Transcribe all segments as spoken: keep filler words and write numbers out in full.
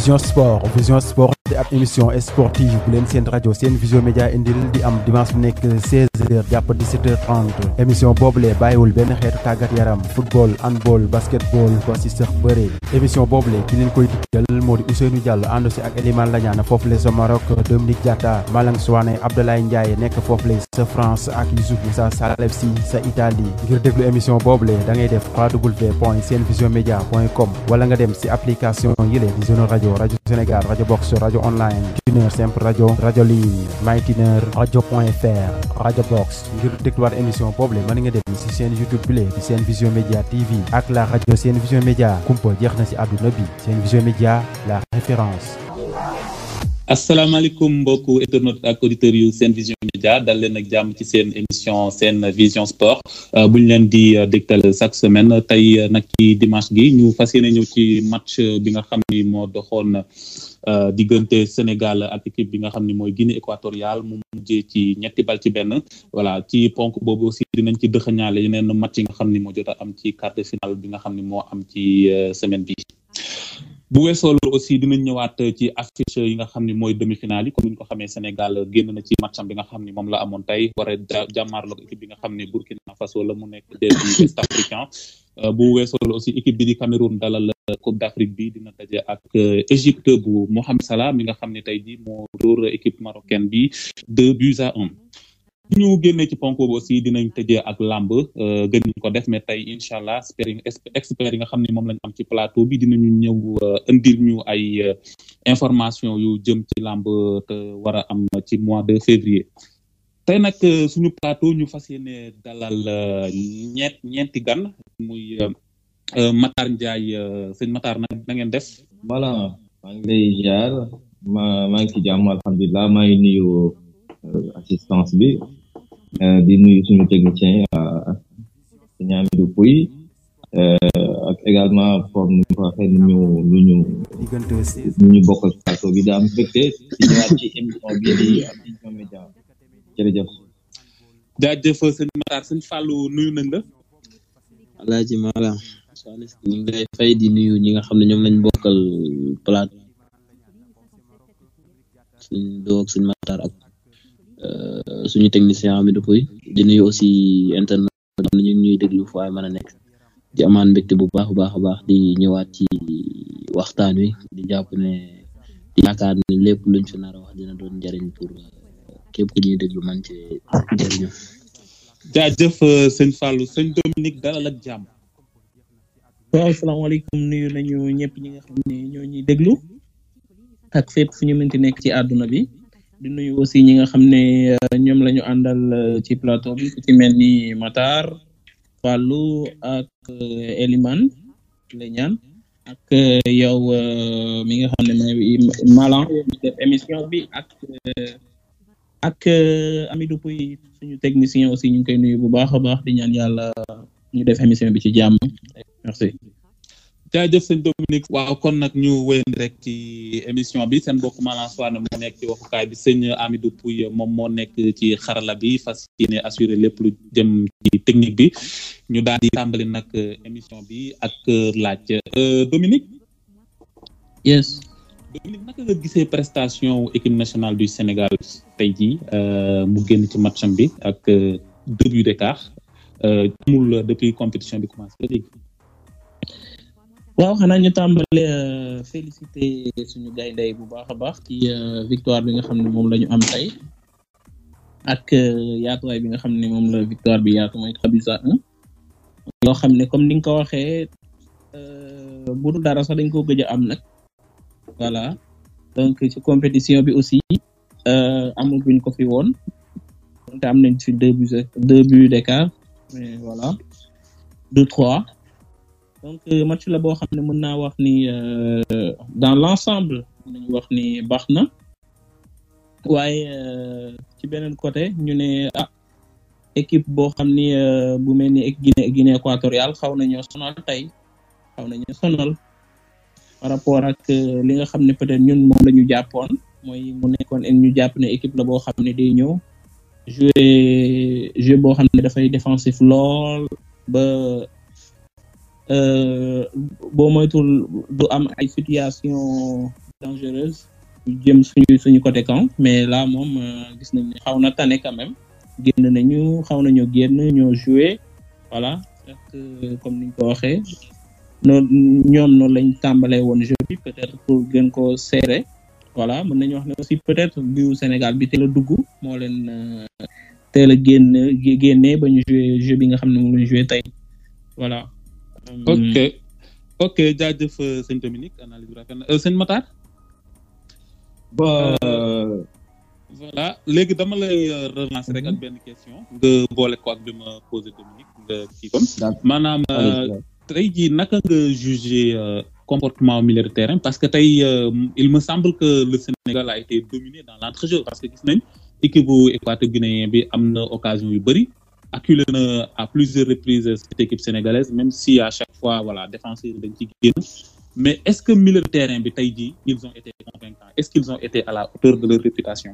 Vision Sport Vision Sport di ab émission sportive bu leen seen rajo seen Vision Média indil di am dimanche bu nekk seize heures jàpp dix-sept heures trente émission boobule bàyyiwul benn xeetu tàggat yaram football handball basketball ba si sax bëre émission boobule ki leen koy diggal moo di Ousseynou Diallo ànd si ak Elimane Lagnana foofu le sa Maroc Dominique Diatta Malang Souane Abdoulaye Ndiaye nekk foofu le sa France ak Youssouf Moussa Salef si sa Italie ngir déglu émission boobule da ngay def w w w point sen vision media point com wala nga dem si application yile di Zone Radio Radio Sénégal Radio Box Radio Online Tuner Simple Radio Radio Ligne MyTuner Radio point fr Radio Box ngir dégluwaat émission boobule mën nga dem si seen YouTube bile di Sen Vision Média T V ak la rajo Sen Vision Média kumpa jeex na si àdduna bi Sen Vision Média la référence. asalaamaaleykum mbokku internautes ak auditeurs yu Sen Vision Média dal leen ak jàmm ci seen émission Sen Vision Sport bu ñu leen di dégtal chaque semaine tey nag ci dimanche gi ñu fas yéene ñëw ci match bi nga xam ni moo doxoon diggante Sénégal ak équipe bi nga xam ni mooy Guinée équatoriale mu mujjee ci ñetti bal ci benn voilà ci ponk boobu aussi dinañ ci dëxëñaale yeneen match yi nga xam ni moo jot a am ci quart de finale bi nga xam ni moo am ci semaine bi. bu weesoo loolu aussi dinañ ñëwaat ci affiche yi nga xam ni mooy demi-finale yi comme ni ñu ko xamee Sénégal génn na ci matcham bi nga xam ni moom la amoon tey war a jàmmaarloog équipe bi nga xam ni Burkina Faso la mu nekk derby West Africain bu weesoo loolu aussi équipe bi di Cameroun dalal Coupe d'Afrique bi dina daje ak Égypte bu Mohamed Salah mi nga xam ne tey jii moo dóor équipe marocaine bi deux buts à un. bu ñu génnee ci ponk boobu aussi dinañ tëjee ak làmb gën ñu ko def mais tey incha allah experts yi nga xam ne moom lañ am ci plateau bi dinañu ñëw indil ñu ay information yu jëm ci làmb te war a am ci mois de février. tey nag suñu plateau ñu fas yéene dalal ñeent ñeenti gan muy Matar Ndiaye sëñ Matar nag na ngeen def. voilà maa ngi lay ziar ma maa ngi ci jàmm alhamdulilah maa ngi nuyu assistance bi. di nuyu suñu technicien sëñ Amidou Pouy ak également comme ni ko waxee ni ñu ñu ñu ñu bokkal plateau bi daa am mbégte ci ñëwaat ci émission bi di Vision Média jërëjëf. jaajëf sëñ Matar sëñ Fallou nuyu nañ la. Alaaji Mala ñu ngi lay fay di nuyu ñi nga xam ne ñoom lañ bokkal plateau suñ doog sëñ Matar ak suñu technicien Amidou Pouy di nuyu aussi internet ñu ngi ñuy déglu fu ay mën a nekk di amaan mbégte bu baax baax a baax di ñëwaat ci waxtaan wi di jàpp ne di yaakaar ne lépp luñ fi nar a wax dina doon njariñ pour képp ku ñuy déglu man ci jariñu. jaajëf sëñ Fallou sëñ Dominique dalal ak jàmm. waaw asalaamaaleykum nuyu nañu ñëpp ñi nga xam ne ñoo ñuy déglu ak fépp fu ñu mënti nekk ci àdduna bi. di nuyu aussi ñi nga xam ne ñoom la ñu àndal ci plateau bi ku ci mel ni Matar Fallou ak Elimane Lagnana ak yow mi nga xam ne mooy Malang def émission bi ak ak Amidou Pouy suñu technicien aussi ñu ngi koy nuyu bu baax a baax di ñaan yàlla ñu def émission bi ci jàmm merci. jaajëf sëñ Dominique waaw kon nag ñu wéyandi rek ci émission bi seen mbokk Malang Souane moo nekk ci waxukaay bi sëñ Amidou Pouy moom moo nekk ci xarala bi fas yéene assuré lépp lu jëm ci technique bi ñu daal di tàmbali nag émission bi ak laaj Dominique. yes. Dominique naka nga gisee prestation équipe nationale du Sénégal tey jii mu génn ci matcham bi ak deux buts d'écart amul depuis compétition bi commencé ba léegi. waaw xanaa ñu tàmbale félicité suñu gaynde bu baax a baax ci victoire bi nga xam ne moom la ñu am tey ak yaatuwaay bi nga xam ne moom la victoire bi yaatu mooy trois buts à un loo xam ne comme ni nga ko waxee bu dul dara sax dañ ko gëj a am nag voilà donc ci compétition bi aussi amul buñ ko fi woon te am nañ fi deux buts deux buts d'écart mais voilà deux trois donc match la boo xam ne mën naa wax ni dans l'ensemble nañu wax ni baax na waaye ci beneen côté ñu ne ah équipe boo xam ni bu mel ni Guinée Guinée équatoriale xaw nañoo sonal tey xaw nañoo sonal par rapport ak li nga xam ne peut-être ñun moom la ñu jàppoon mooy mu nekkoon ñu jàpp ne équipe la boo xam ne day ñëw jouer jeu boo xam ne dafay défensif lool ba boo moytul du am ay situation dangereuse jëm suñu suñu côté camp mais là moom gis nañ ne xaw na tane quand même génn nañu xaw nañu génn ñoo jouer voilà ak comme niñ ko waxee noonu ñoom noonu lañ tàmbalee woon jeu bi peut-être pour gën ko serrer voilà mën nañu wax ne aussi peut-être biu Sénégal bi teel a dugg moo leen teel a génn génnee ba ñu jouer jeu bi nga xam ne moom lañ jouer tey voilà. ok ok jaajëf sëñ Dominique analyse bu rafet na sëñ Matar. bon voilà léegi dama lay relancer rek ak benn question nga boole ko ak bi ma posé Dominique nga kii comme maanaam tey jii naka nga juger comportement milieu de terrain parce que tey il me semble que le Sénégal a été dominé dans l'entrejeu parce que gis nañ équipe bu équato-guinéen bi am na occasion yu bëri acculé na à plusieurs reprises cette équipe sénégalaise même si à chaque fois voilà défenseur dañ ci génn mais est-ce que milieu de terrain bi tey jii ils ont été convaincants est-ce qu'ils ont été à la hauteur de leur réputation.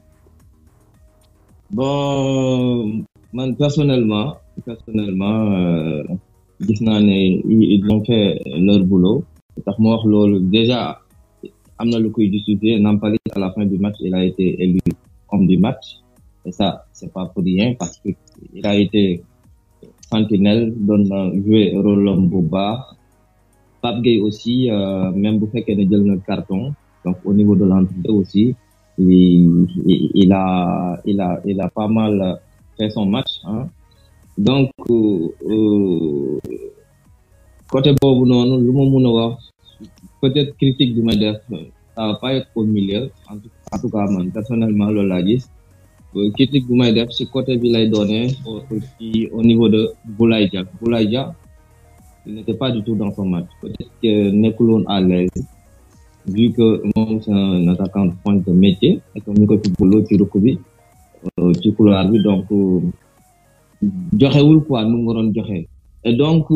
Bon man personnellement personnellement gis naa ne ils ont fait leur boulot tax ma wax loolu déjà am na lu koy justifier Nampalys à la fin du match il a été élu homme du match et ça c'est pas pour rien parce que il a été sentinelle doon na jouer rôle am bu baax Pape Gueye aussi euh, même bu fekkee ne jël na carton donc au niveau de l'entrée aussi il, il il a il a il a pas mal fait son match hein donc euh, côté boobu noonu lu ma mën a wax peut-être critique bi ma def ça va pas être au milieu en tout, en tout cas man personnellement loolu laa gis critique bu may def ci côté bi lay doonee aussi au niveau de Boulaye Dia Boulaye Dia il n'était pas du tout dans son match peut-être que nekkul woon à l'aise vu que moom c'est un attaquant de pointe de métier et que ñu ko ci boulot ci rukk bi ci couloir bi donc joxewul quoi nu mu waroon joxe et donc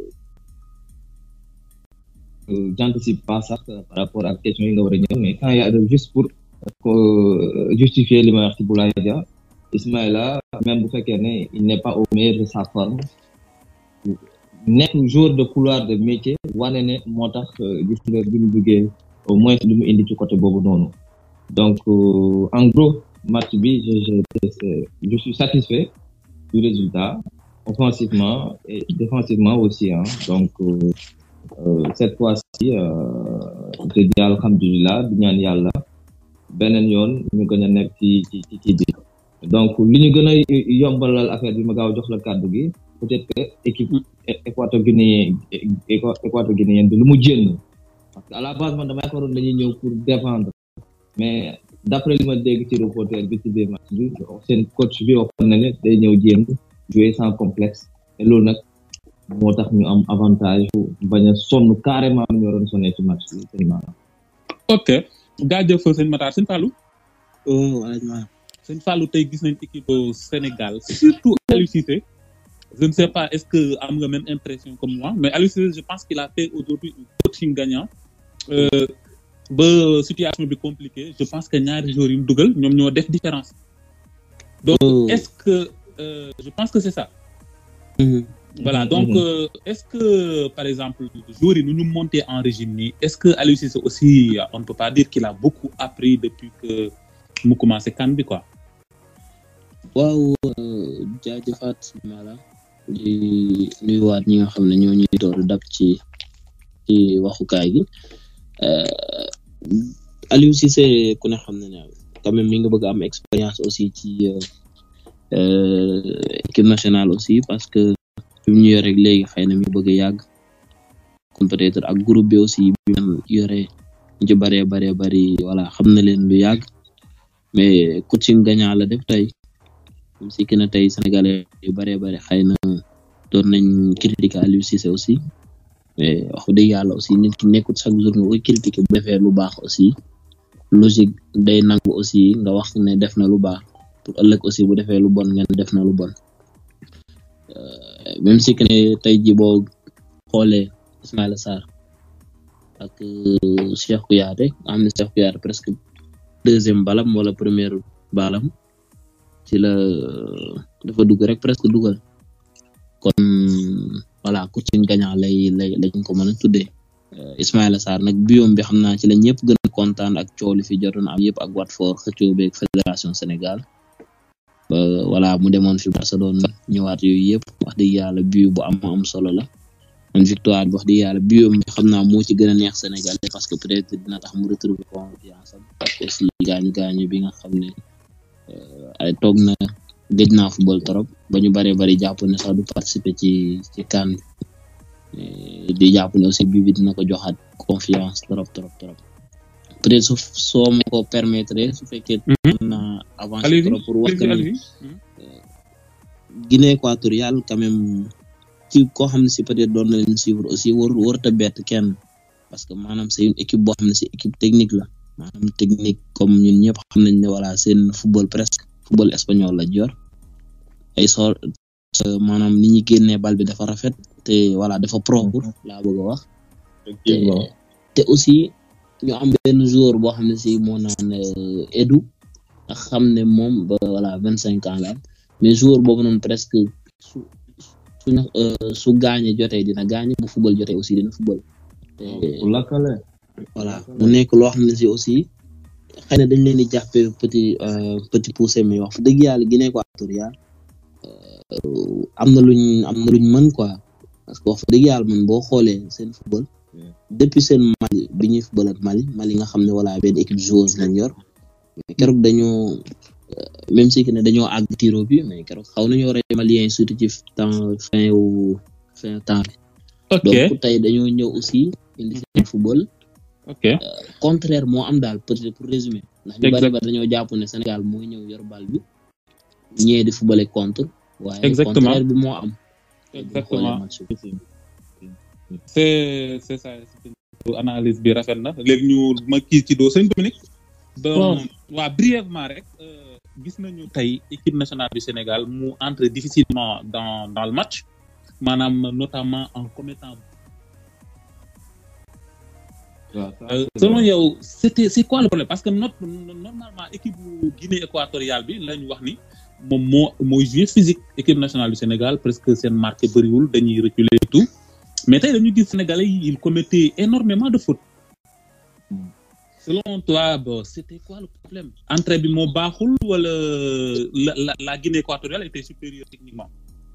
euh, j'anticipe pas ça par rapport à question yi nga war a ñëw mais quand il y a juste pour euh, justifier li ma wax ci Boulaye Dia Ismaïla même bu fekkee ne il n'est pas au meilleur de sa forme nekk joueur de couloir de métier wane ne moo tax gis nga bi mu duggee au moins lu mu indi ci côté boobu noonu donc euh, en gros match bi je je je suis satisfait du résultat offensivement et défensivement aussi hein donc euh, euh, cette fois-ci euh, je dis alhamdulillah di ñaan yàlla beneen yoon ñu gën a nekk ci ci ci ci bi donc li ñu gën a yombalal affaire bi ma gaaw jox la kàddu gi peut-être que équipe équato-guinéen équato-guinéenne bi lu mu jénn parce que à la base man dama yaakaaroon dañuy ñëw pour défendre mais d'après li ma dégg ci reporter bi ci biir match bi seen coach bi waxoon na ne day ñëw jénn jouer sans complexe et loolu nag moo tax ñu am avantage bañ a sonn carrément ñu waroon sonné ci match bi sëñ Matar. ok jaajëf sëñ Matar sëñ Fallou. oh sëñ Fallou tey gis nañ équipe Sénégal surtout Aliou Cissé je ne sais pas est-ce que am nga même impression comme moi mais Aliou Cissé je pense qu'il a fait aujourd'hui un coaching gagnant ba situation bi compliquée je pense que ñaari joueurs yi mu dugal ñoom ñoo def différence donc oh. est-ce que euh, je pense que c'est ça mm-hmm. voilà donc mm-hmm. euh, est-ce que par exemple joueurs yi nu ñu monter en régime nii est-ce que Aliou Cissé aussi on ne peut pas dire qu'il a beaucoup appris depuis que mu commencé CAN bi quoi waaw jaajëfaat mala di nuyuwaat ñi nga xam ne ñoo ñuy door dab ci ci waxukaay gi Aliou Cissé ku ne xam ne ne quand même mi nga bëgg am expérience aussi ci équipe nationale aussi parce que fi mu ñu yore léegi xëy na mi bëgg a yàgg comme peut-être ak groupe bi aussi bi man yore ñu ci bëree bëree bëri voilà xam na leen lu yàgg mais coaching gagnant la def tey même si que ne tey sénégalais yu bëree bëri xëy na doon nañ critiquer Aliou Cissé aussi mais wax dëgg yàlla aussi nit ki nekkul chaque jour nga koy critiquer bu defee lu baax aussi logique day nangu aussi nga wax ne def na lu baax pour ëllëg aussi bu defee lu bon nga ne def na lu bon même si que ne tey ji boo xoolee Ismaïla Sarr ak Cheikh Kouyaté nga xam ne Cheikh Kouyaté presque deuxième balam wala première balam ci la dafa dugg rek presque dugal kon voilà coaching gagnant lay lay lañ ko mën a tuddee Ismaïla Sarr nag biom bi xam naa ci la ñëpp gën a kontaan ak coow li fi jotoon am yëpp ak Watford xëccoo beeg fédération Sénégal ba voilà mu demoon fi Barcelone ñëwaat yooyu yëpp wax dëgg yàlla but bu am am solo la man victoire bi wax dëgg yàlla but am xam naa moo ci gën a neex Sénégal parce que peut-être dina tax mu retrouver confiance am parce que aussi gaañu gaañu bi nga xam ne ay toog na gëj naa football trop ba ñu bari bari jàpp ne sax du participer ci ci CAN di jàpp ne aussi bii bi dina ko joxaat confiance trop trop trop peut-être su soo ma ko permettre su fekkee na avancer trop pour wax que Guinée équatoriale quand même ci koo xam ne si peut-être doon na leen suivre aussi war warut a bett kenn parce que maanaam c'est une équipe boo xam ne si équipe technique la maanaam technique comme ñun ñëpp xam nañ ne voilà seen football presque football espagnol la jor ay sor maanaam ni ñuy génnee bal bi dafa rafet te voilà dafa propre laa bëgg a wax te aussi ñu am benn joueur boo xam ne si moo naan Edu nga xam ne moom ba voilà vingt cinq ans la mais joueur boobu noonu presque su su su gaañee jotee dina gaañe bu football jotee aussi dina football te voilà mu nekk loo xam ne si aussi xëy na dañ leen di jàppee petit petit poussé mais wax dëgg yàlla Guinée équatoriale am na luñ am na luñ mën quoi parce que wax dëgg yàlla man boo xoolee seen football depuis seen Mali bi ñuy football ak Mali Mali nga xam ne voilà benn équipe joueuse lañ yor keroog dañoo même si que ne dañoo àgg tiro bi mais keroog xaw nañoo rey Malien yi surtout ci temps fin wu fin temps bi donc tey dañoo ñëw aussi indi seen football ok contraire moo am daal peut-être pour résumer ndax ñu bari bari dañoo jàpp ne Sénégal mooy ñëw yor bal bi ñee di football contre waaye contraire bi moo am exactement c'est c'est ça analyse bi rafet na léegi ñu ma kii ci doo sëñ Dominique donc waa brièvement rek gis nañu tey équipe nationale du Sénégal mu entre difficilement dans dans le match maanaam notamment en commettant Euh, selon yow c'était c'est quoi le problème parce que notre normalement équipe bu Guinée équatoriale bi lañu wax ni moom moo mooy jouer physique équipe nationale du Sénégal presque seen marqué bëriwul dañuy reculer et tout mais tey dañu gis Sénégalais yi ils commettaient énormément de fautes selon toi bon c'était quoi le problème entrée bi moo baaxul wala la la la Guinée équatoriale était supérieure techniquement.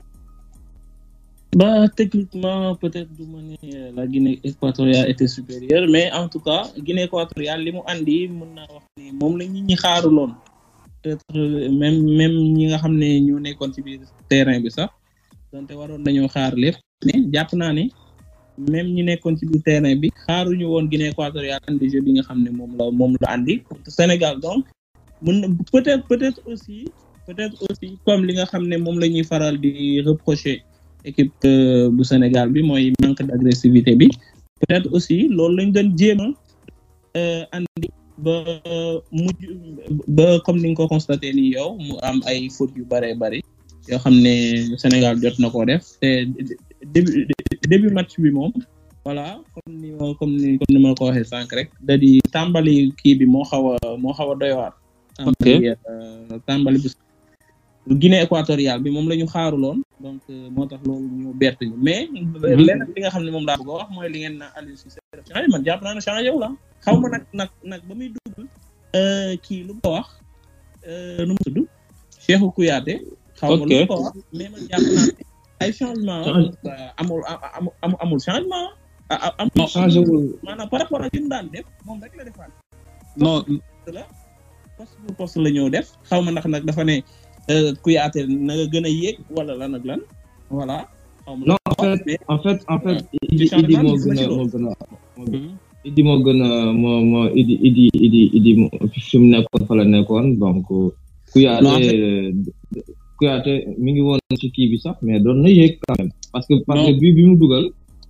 Bah, techniquement, peut-être du mané la Guinée équatoriale était supérieure, mais en tout cas, Guinée équatoriale, li mu andi mën naa wax ni moom la nit ñi xaaruloon peut-être même même ñi nga xam ne ñoo nekkoon ci biir terrain bi sax donte waroon nañoo xaar lépp mais jàpp naa ne même ñi nekkoon ci biir terrain bi xaaruñu woon Guinée équatoriale andi jeu bi nga xam ne moom la moom la andi Sénégal donc mën na peut-être peut-être aussi peut-être aussi comme li nga xam ne moom la ñuy faral di reprocher équipe bu Sénégal bi mooy manque d'agressivité bi peut-être aussi loolu lañ doon jéem a andi ba mujj ba comme ni nga ko constaté ni yow mu am ay fautes yu bëree bëri yoo xam ne Sénégal jot na koo def te début début match bi moom voilà comme ni ma comme ni comme ni ma ko waxee sànq rek da di tàmbali kii bi moo xaw a moo xaw a doy waar. tàmbali tàmbali bu Guinée équatoriale bi moom la ñu xaaruloon donc moo tax loolu ñu bett ñu mais leneen li nga xam ne moom laa bëgg a wax mooy li ngeen na Aliou Cissé changé man jàpp naa ne changé wu la xaw ma nag nag nag ba muy dugg kii lu ko wax nu mu tudd Cheikhou Kouyaté xaw ma lu ko wax mais man jàpp naa ne ay changement amul amul amul changement amul changé wul maanaam par rapport ak li mu daan def moom rek la defaat non la poste pour poste la ñëw def xaw ma ndax nag dafa ne Kouyaté na nga gën a yéeg wala lan ak lan voilà. non en fait en fait en fait Idi Idi moo gën a moo gën a Idi moo gën a moo moo Idi Idi Idi Idi fi mu nekkoon fa la nekkoon donc Kouyaté Kouyaté mi ngi woon ci kii bi sax mais doon na yéeg quand même parce que parce que bi bi mu dugal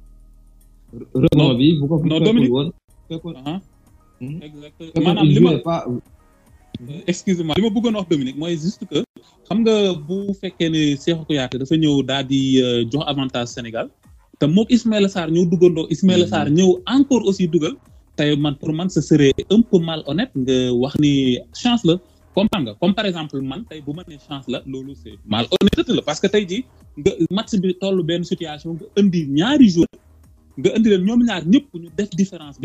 rebond bi bu ko fi fekkul woon fekkul exactement maanaam li ma pas excuse-moi li ma bëggoon wax Dominique mooy juste que xam nga bu fekkee ne Cheikhou Kouyaté dafa ñëw daal di jox avantage Sénégal te mook Ismaïla Sarr ñëw duggandoo Ismaïla Sarr ñëw encore aussi dugal tey man pour man ce serait un peu malhonnête nga wax ni chance la comprends nga comme par exemple man tey bu ma nee chance la loolu c'est malhonnêteté la parce que tey jii nga match bi tollu benn situation nga indi ñaari joueurs nga indi leen ñoom ñaar ñëpp ñu def différence bi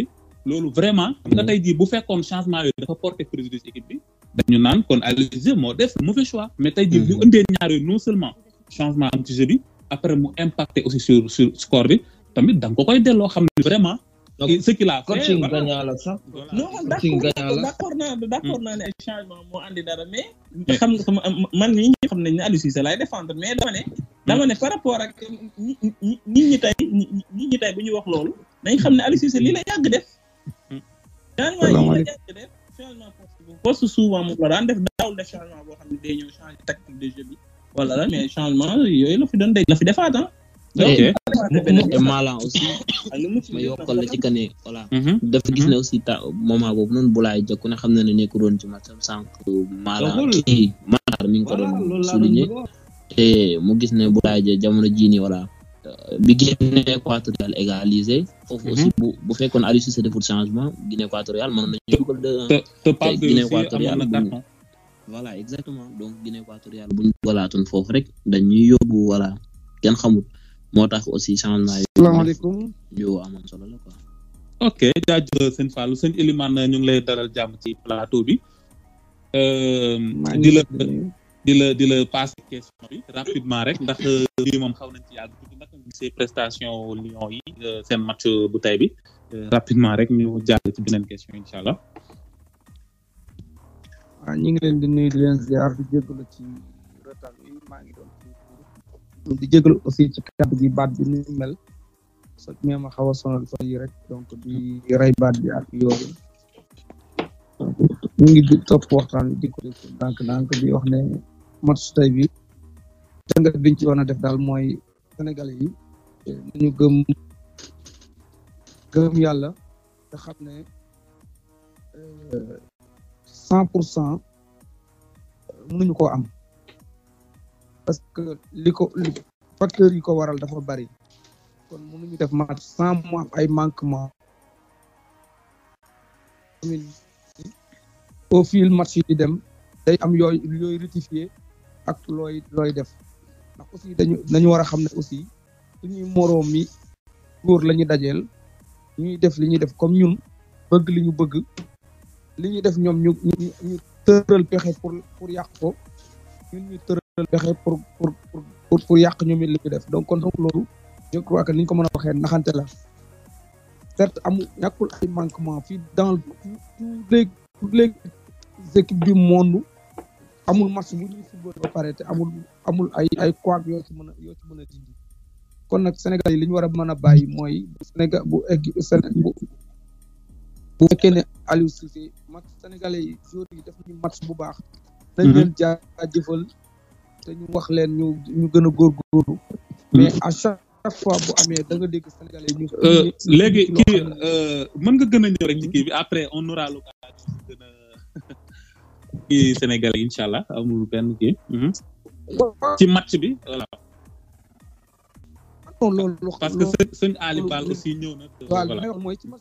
loolu vraiment xam nga tey jii bu fekkoon changement yooyu dafa porter préjudice équipe bi dañu naan kon Aliou Cissé moo def mauvais choix mais tey jii bu indee ñaar yooyu non seulement changement am ci jeu bi après mu impacté aussi sur sur score bi tamit da nga ko koy delloo xam ne vraiment ce qu'il a fait coaching gagnant la sax non d'accord d'accord naa d'accord naa ne ay changement moo andi dara mais xam nga man ñi ñi xam nañ ne Aliou Cissé lay défendre mais dama ne dama ne par rapport ak nit ñi tey nit ñi tey bu ñu wax loolu dañ xam ne Aliou Cissé lii la yàgg def changement yi la yàgg def changement poste souvent moom la daan def daawul def changement boo xam ne day ñëw changer tactique de jeu bi wala la mais changement yooyu la fi doon day la fi defaat ah et Malang aussi ma yokkal la ci kane voilà dafa gis ne aussi ta moment boobu noonu Boulaye Dia ku ne xam na ne nekkul woon ci match am sànq Malang kii Matar mi ngi ko doon souligner te mu gis ne Boulaye Dia jamono jii nii voilà bi Guinée équatoriale égalisé foofu aussi bu bu fekkoon Aliou Cissé deful changement Guinée équatoriale mënoon nañu dugal deux te Guinée équatoriale voilà exactement donc Guinée équatoriale buñ walaatoon foofu rek dañuy yóbbu voilà kenn xamul moo tax aussi changement yi. salaamaaleykum. yow amoon solo la quoi. ok jaajëf sëñ Fallou sëñ Elimane ñu ngi lay dalal jàmm ci plateau bi. di la di la di la passer question bi rapidement rek ndax lii moom xaw nañ ci yàgg tuuti naka nga gisee prestation Lions yi seen match bu tey bi rapidement rek ñu jàll ci beneen question incha allah. waaw ñu ngi leen di nuyu di leen ziar di jégalu ci retard bi maa ngi doon di jégalu aussi ci kàddu gi baat bi ni mel so mais ma xaw a sonal fa yi rek donc di rey baat bi ak yooyu ñu ngi di topp waxtaan di ko def ndànk-ndànk di wax ne match tey bi jàngat biñ ci war a def daal mooy Sénégalais yi nañu gëm gëm yàlla te xam ne cent pour cent mënuñu koo am parce que li ko li facteurs yi ko waral dafa bari kon mënuñu def match sans mu am ay manquement au fil match yi di dem day am yooyu yooyu rectifier ak looy looy def ndax aussi dañu dañu war a xam ne aussi suñuy moroom mi góor la ñu dajeel ñuy def li ñuy def comme ñun bëgg li ñu bëgg li ñuy def ñoom ñu ñu ñu tëral pexe pour pour yàq ko ñun ñu tëral pexe pour pour pour pour yàq ñoom it li ñu def donc kon donc loolu je crois que ni ñu ko mën a waxee naxante la certes amul ñàkkul ay manquement fii dans tous les toutes les équipes du monde amul match bu ñuy football ba pare te amul amul ay ay couac yoo ci mën a yoo ci mën a dindi kon nag Sénégal yi li ñu war a mën a bàyyi mooy Sénégal bu egg Sénégal bu bu fekkee ne Aliou Cissé match sénégalais yi joueurs yi def nañu match bu baax dañ leen jaajëfal te ñu wax leen ñu ñu gën a góorgóorlu mais à chaque fois bu amee da nga dégg sénégalais yi ñu léegi kii mën nga gën a ñëw rek ci kii bi après on aura l'occasion gën a kii sénégalais incha allah amul benn kii ci match bi voilà non loolu parce que sëñ Ali Bal aussi ñëw na waaw mooy ci match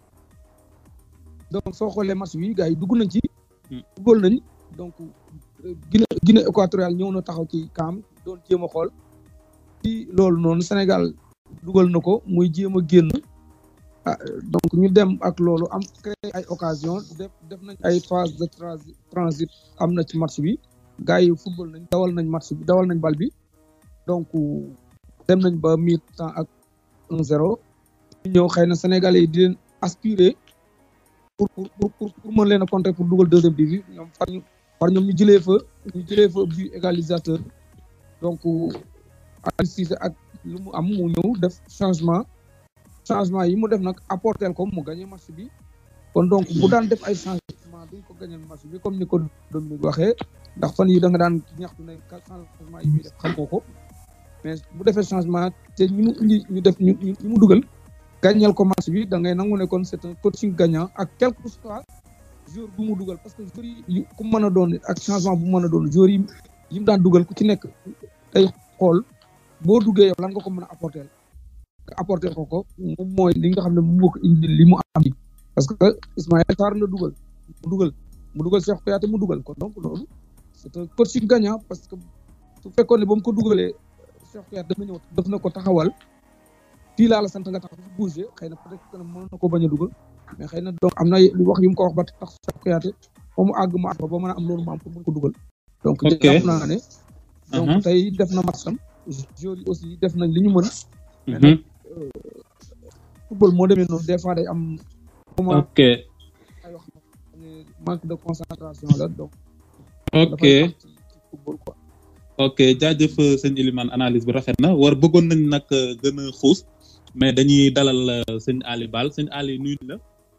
donc soo xoolee match bi gars yi dugg nañ ci dugal nañ donc Guinée Guinée équatoriale ñëw na taxaw ci kaam doon jéem a xool ci loolu noonu Sénégal dugal na ko muy jéem a génn ah donc ñu dem ak loolu am créé ay occasion def def nañ ay phase de transit am na ci match bi gars yi football nañ dawal nañ match bi dawal nañ bal bi donc dem nañ ba mi-temps ak un zéro ñu ñëw xëy na Sénégalais yi di leen aspirer pour pour pour pour mën leen a contrer pour dugal deuxième bi bi ñoom far ñu far ñoom ñu jëlee fa ñu jëlee fa but égalisateur donc Aliou Cissé ak lu mu am mu ñëw def changement changement yi mu def nag apporter ko mu gagné match bi kon donc bu daan def ay changement duñ ko gagné match bi comme ni ko Dominique waxee ndax fan yi da nga daan ñaxtu ne changement yi muy def xam ko ko mais bu defee changement te ñi mu indi ñu def ñu ñu mu dugal gagnal ko match bi da ngay nangu ne kon c'est un coaching gagnant ak quel que soit joueur bu mu dugal parce que joueur yi ku mën a doon ak changement bu mën a doon joueur yi yi mu daan dugal ku ci nekk day xool boo duggee yow lan nga ko mën a apporter nga apporter ko ko moom mooy li nga xam ne mu moo ko indi li mu am ni parce que Ismaïla Sarr la dugal mu dugal mu dugal Cheikh Kouyaté mu dugal ko donc loolu c'est un coaching gagnant parce que su fekkoon ne ba mu ko dugalee Cheikh Kouyaté daf na ñëw daf na ko taxawal fii laa la sant nga tax dafa bougé xëy na peut-être que mën na ko bañ a dugal mais xëy na donc am na wax yu mu ko wax ba tax Cheikhou Kouyaté ba mu àgg ma ba mën a am loolu ma am pour mën ko dugal donc jàpp naa ne donc tey def na match am joueurs yi aussi def nañ li ñu mën mais nag football moo demee noonu des fois day am moment ok ay wax manque de concentration la donc ok football quoi ok jaajëf sëñ Elimane analyse bi rafet na war bëggoon nañ nag gën a xuus mais dañuy dalal sëñ Ali Bal sëñ Ali nuyu la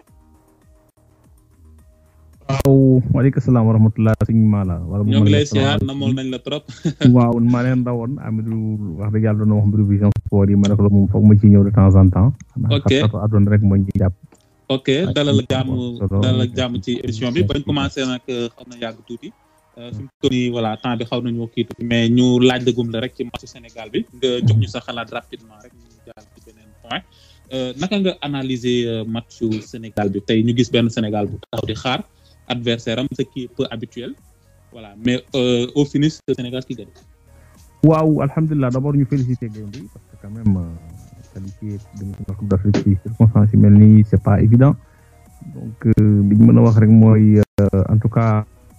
waaw waaleykum salaam wa rahmatulah sëñ Mala wala ñoo ngi lay siyaar namool nañ la trop waaw maa leen rawoon Amidou wax dëgg yàlla doon wax mbiru vision sport yi ma ne ko moom foog ma ci ñëw de temps en temps ok adoon rek moo ñu jàpp ok dalal ak jàmm dalal ak jàmm ci émission bi bañ commencé nag xam na yàgg tuuti fi mu toll nii voilà temps bi xaw nañoo kii tuuti mais ñu laaj dëggum la rek ci match Sénégal bi nga jox ñu sa xalaat rapidement rek ñu jàll ci beneen point naka nga analyser matchu Sénégal bi tey ñu gis benn Sénégal bu taxaw di xaar adversaire am ce qui est peu habituel voilà mais euh, au finish le Sénégal qui gagne. waaw alhamdulilah d'abord ñu féliciter gaynde yi parce que quand même qualifié demi finale Coupe d'Afrique ci circonstances yi mel nii c'est pas évident donc li ñu mën a wax rek mooy en tout cas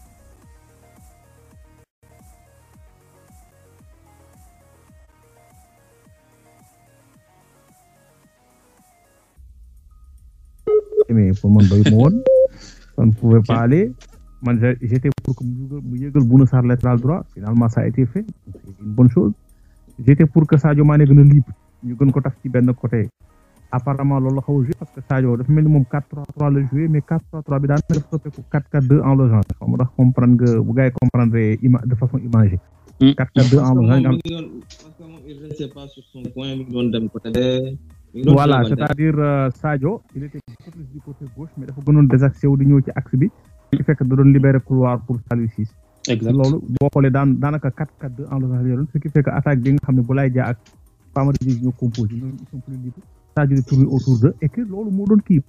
mais pour man doy ma woon on ne pouvait pas aller man j'étais pour que mu yëgal Bouna Sarr latéral droit finalement ça a été fait c'est une bonne chose j'étais pour que Sadio Mané gën a libre ñu gën ko taf ci benn côté apparemment loolu la xaw a joué parce que Sadio dafa mel ni moom quatre trois trois la joué mais quatre trois trois bi daan na def soppeeku quatre quatre deux en logeant xam nga ndax comprendre nga bu gars yi comprendre de façon imagée quatre quatre deux en logeant nga am parce que moom il restait pas sur son point mi ngi doon dem côté voilà c'est-à-dire euh, Sadio il était beaucoup plus du côté gauche mais dafa gënoon désaxé wu di ñëw ci axe bi ci fekk da doon libérer couloir pour Saliou Ciss loolu boo xoolee daan daanaka quatre quatre deux en logeant yoroon ce qui fait que attaque bi nga xam ne Boulaye Dia ak Famara Diédhiou ñoo composé ñoom ils sont plus libres Sadio di tourner autour d'eux et que loolu moo doon kii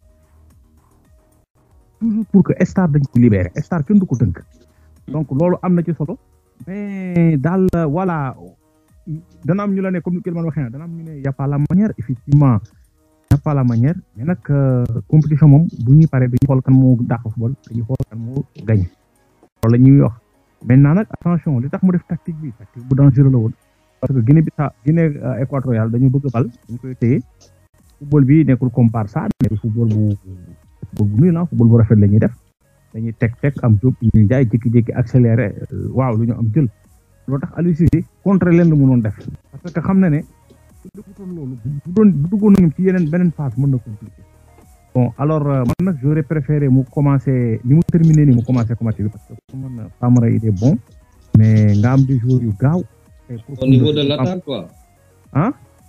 toujours pour que Star dañ ko libérer Star kenn du ko tënk donc loolu am na ci solo mais daal voilà dana am ñu la ne comme ni Kilman waxee dana am ñu ne y a pas la manière effectivement y a pas la manière mais nag compétition moom bu ñuy paree dañuy xool kan moo dàq football dañuy xool kan moo gagné loolu la ñuy wax maintenant nag attention li tax mu def tactique bi tactique bu dangereux la woon parce que Guinée bi sa Guinée équatoriale dañu bëgg bal dañ koy téye football bi nekkul comme Barça mais football bu football bu nuy la football bu rafet la ñuy def dañuy teg teg am jóg ñuy jaay jékki-jékki accéléré waaw lu ñu am jël loolu tax Aliou Cissé contre leen la mënoon def parce que xam na ne su defutoon loolu bu doon bu duggoon nañu ci yeneen beneen phase mën na compliqué bon alors man nag j'aurais préféré mu commencer ni mu terminé ni mu commencer commencé bi parce que pour man Famara il est bon mais nga am des joueurs yu gaaw au niveau de l'attaque quoi ah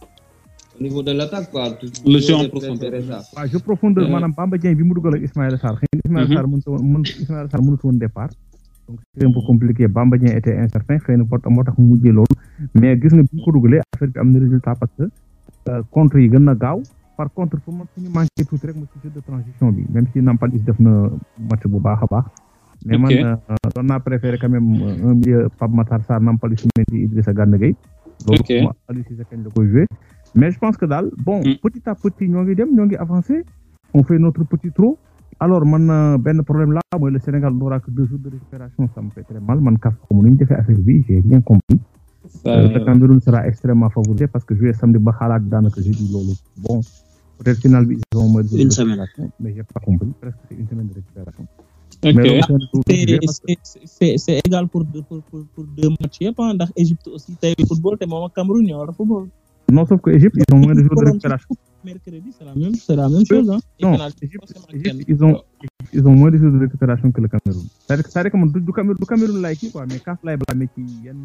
au niveau de l'attaque quoi le jeu en profondeur waaw jeu profondeur maanaam Bamba Dieng bi mu dugal ak Ismaïla Sarr xëy na Ismaïla Sarr mënut woon mën Ismaïla Sarr mënut woon départ donc c'est un peu compliqué Bamba Dieng était incertain xëy na moo tax mu mujjee loolu mais gis nga bi ñu ko dugalee affaire bi am na résultat parce que contre yi gën na gaaw par contre pour man suñu manqué tuuti rek mu ci jeu de transition bi même si Nampalys def na match bu baax a baax mais man doon naa préféré quand même un milieu Pape Matar Sarr Nampalys Mendy Idrissa Gana Gueye loolu Aliou Cissé kañ la koy joué mais je pense que daal bon petit à petit ñoo ngi dem ñoo ngi avancé on fait notre petit trou alors man benn problème là mooy le Sénégal n'aura que deux jours de récupération ça me fait très mal man kaf comme ni ñu defee affaire bi j'ai bien compris le Cameroun sera extrêmement favorisé parce que jouer samedi ba xalaat daanaka j'ai dit loolu bon peut-être final bi ils ont moins de une semaine mais j'ai pas compris presque c'est une semaine de récupération okay. c'est c'est c'est égal pour deux pour pour pour deux matchs yëpp ndax Égypte aussi tey football te moom ak Cameroun ñoo war a football non sauf que Égypte ils ont moins de jours de récupération mercredi c'est la même c'est la même chose hein non Égypte ils ont ils ont moins de jours de récupération que le Cameroun c'est-à-dire c'est-à-dire que man du Cameroun du Cameroun laay kii quoi mais kaaf laay blâmer ci yenn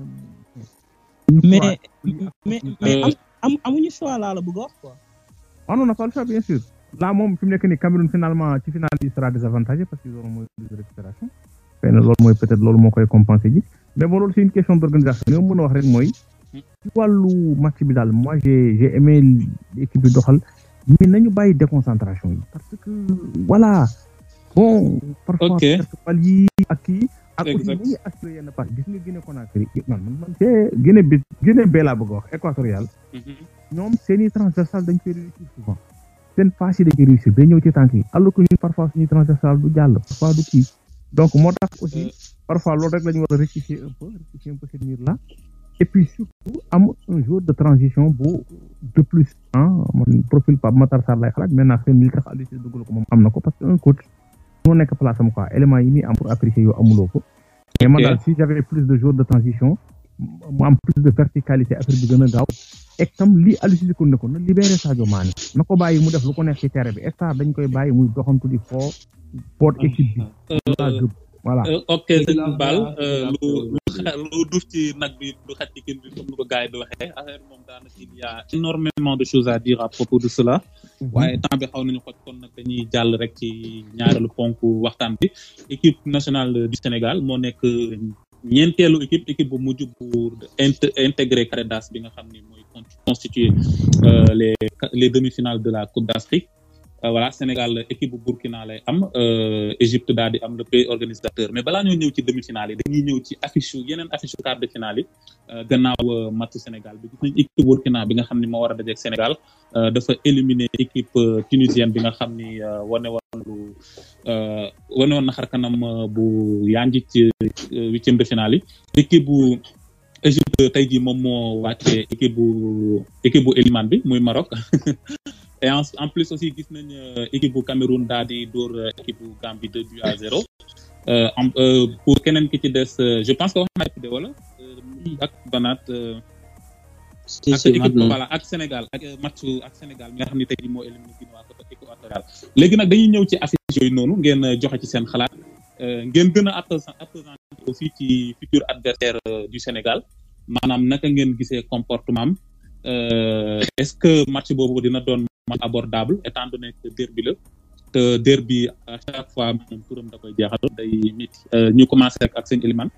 mais mais mais am amuñu choix laa la bëgg a wax quoi ah non on n'a pas le choix bien sûr là moom fi mu nekk nii Cameroun finalement ci final il sera désavantagé parce qu'ils auront moins de jours de récupération xëy na loolu mooy peut-être loolu moo koy compenser ji mais bon loolu c'est une question d'organisation li ma mën a wax rek mooy ci wàllu match bi daal moi j'ai j'ai aimé l'équipe bi doxal mais nañu bàyyi déconcentration yi parce que voilà bon parfois pal yi ak kii ak aussi ñi assuré yenn part gis nga Guinée Conakry man man man c'est Guinée bi Guinée bee laa bëgg a wax équatorial ñoom seeni transversal dañ koy réussir souvent seen face yi dañuy réussir day ñëw ci tànk yi alors que ñun parfois suñuy transversal du jàll parfois du kii donc moo tax aussi parfois loolu rek la ñu war a rectifier un peu rectifier un peu cette mire là et puis surtout am un jour de transition bu de plus ah man profil Pape Matar Sarr lay xalaat maintenant seen li tax Aliou Cissé dugal ko moom am na ko parce que un coach moo nekk place am quoi élément yi muy am pour apprécier yow amuloo ko mais man daal si j'avais plus de jours de transition mu am plus de verticalité affaire bi gën a gaaw et tam lii Aliou Cissé ko ne ko na libéré Sadio Mané na ko bàyyi mu def lu ko neex ci terrain bi star dañ koy bàyyi muy doxantu di foo boot équipe bi voilà ok sëñ Bal lu lu duuf ci nag bi du xaj ci kenn bi comme ni ko gars yi di waxee affaire moom daanaka il y a énormément de choses à dire à propos de cela waaye temps bi xaw nañu xoj kon nag dañuy jàll rek ci ñaareelu ponk waxtaan bi équipe nationale du Sénégal moo nekk ñeenteelu équipe équipe bu mujj pour intégrer carré d'as bi nga xam ni mooy constituer les les demi-finales de la Coupe d'Afrique voilà Sénégal équipe bu Burkina lay am Égypte daal di am le pays organisateur mais balaa ñoo ñëw ci demi-finale yi dañuy ñëw ci affiche yeneen affiche quart de finale yi gannaaw match Sénégal bi gis nañ équipe Burkina bi nga xam ni moo war a dajeek Sénégal dafa éliminer équipe tunisienne bi nga xam ni wane woon lu wane woon na xar kanam bu yanji ci huitième de finale yi équipe bu Égypte tey jii moom moo wàccee équipe bu équipe bu Eliman bi muy Maroc et en, en plus aussi gis nañ équipe bu Cameroun daal di dóor équipe bu Gambie deux buts à zéro euh, pour keneen ki ci des je pense que wax naa ci de wala ak banaat si ak si équipe voilà ak Sénégal ak match ak Sénégal mi nga xam ne tey jii moo éliminé Guinée équatoriale léegi nag dañuy ñëw ci affiche yooyu noonu ngeen joxe ci seen xalaat ngeen gën a appesantir aussi ci futur adversaire du Sénégal maanaam naka ngeen gisee comportement am est-ce que match boobu dina doon man abordable étant donné que derby la te derby à chaque fois moom turam da koy jeexal day métti ñu commencé rek ak seen Eliman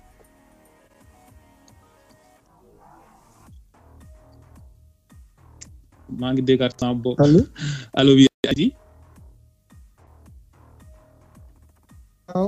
maa ngi déggaat sama bopp allo oui Adji waaw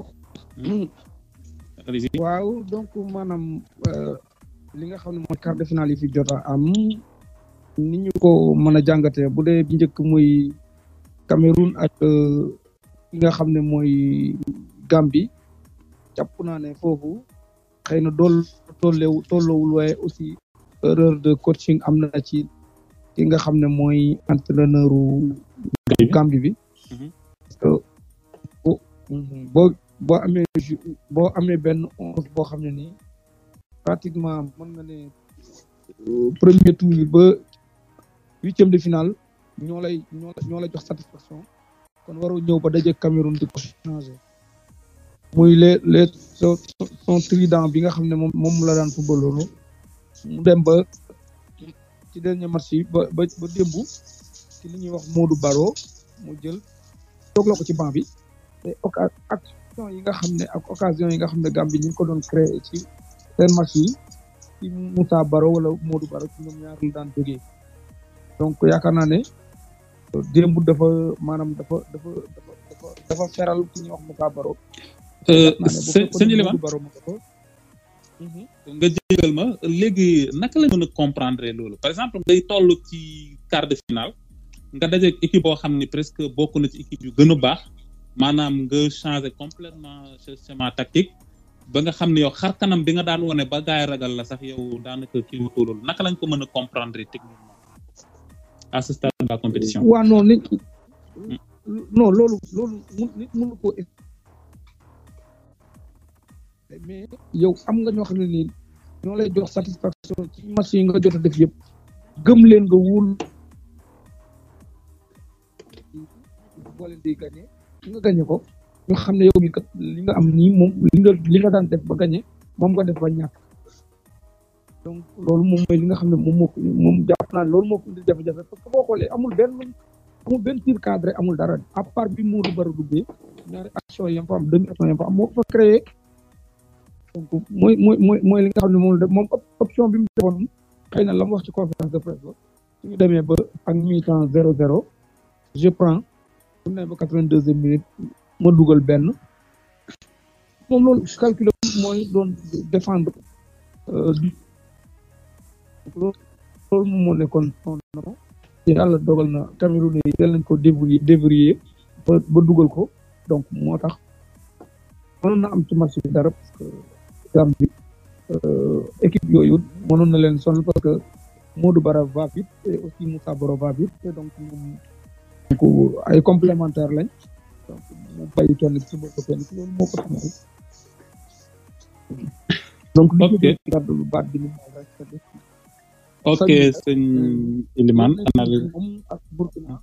waaw donc maanaam li nga xam ne mooy quart de finale yi fi jot a am ni ñu ko mën a jàngatee bu dee bi njëkk muy Cameroun ak ki nga xam ne mooy Gambie jàpp naa ne foofu xëy na dool tollewu tolloowul waaye aussi erreur de coaching am na ci ki nga xam ne mooy entraîneur u Gambie bi parce que boo boo amee boo amee benn onze boo xam ne nii pratiquement mën nga ne premier tour yi ba huitième de finale ñoo lay ñoo ñoo lay jox satisfaction kon waroo ñëw ba daje Cameroun di ko changer muy les les son trident bi nga xam ne moom moom la daan football loolu mu dem ba ci dernier match yi ba ba ba démb ci li ñuy wax Modou Baro mu jël toog la ko ci banc bi te action yi nga xam ne ak occasion yi nga xam ne Gambie ñu ngi ko doon créer ci seen match yi ci Moussa Baro wala Modou Baro ci ñoom ñaar la daan jógee donc yaakaar naa ne démb dafa maanaam dafa dafa dafa dafa dafa feral ki ñuy wax Moussa Baro. sëñ Eliman nga jégal ma léegi naka la mën a comprendre loolu par exemple ngay toll ci quart de finale nga dajeeg équipe boo xam ni presque bokk na ci équipe yu gën a baax maanaam nga changer complètement schéma tactique ba nga xam ne yow xar kanam bi nga daan wone ba gaay ragal la sax yow daanaka kii wu loolu naka lañ ko mën a comprendre techniquement à ce stade de la compétition. waaw non nit non loolu loolu nit mënu ko mais yow am nga ñoo xam ne nii ñoo lay jox satisfaction ci match yi nga jot a def yëpp gëm leen nga wóol boo leen di gagné nga gagné ko ñu xam ne yow mi kat li nga am nii moom li nga li nga daan def ba gagné moom nga def ba ñàkk donc loolu moom mooy li nga xam ne moom moo moom jàpp naa loolu moo ko indi jafe-jafe parce que boo xoolee amul benn amul benn tir cadré amul dara à part bi Modou Baro duggee ñaari action yam fa am demi action yam fa am moo fa créé donc mooy mooy mooy mooy li nga xam ne moom la moom option bi mu defoon xëy na la mu wax ci conférence de presse la suñu demee ba ak mi-temps zéro zéro je prends bu ne ba quatre-vingt-deuxième minute ma dugal benn moom loolu calculé mooy doon défendre loolu moom moo nekkoon non yàlla dogal na Cameroun yi teel nañ ko déverrouiller déverrouiller ba ba dugal ko donc moo tax mënoon na am ci match bi dara parce que Gambie équipe yooyu mënoon na leen sonal parce que Modou Bara va vite et aussi Moussa Boro va vite et donc moom donc ay complémentaire lañ donc mu bàyyi kenn ci bopp kenn ci loolu moo ko tax donc ok gàddu baat bi ni rek ok sëñ Ilimane analyse moom ak Burkina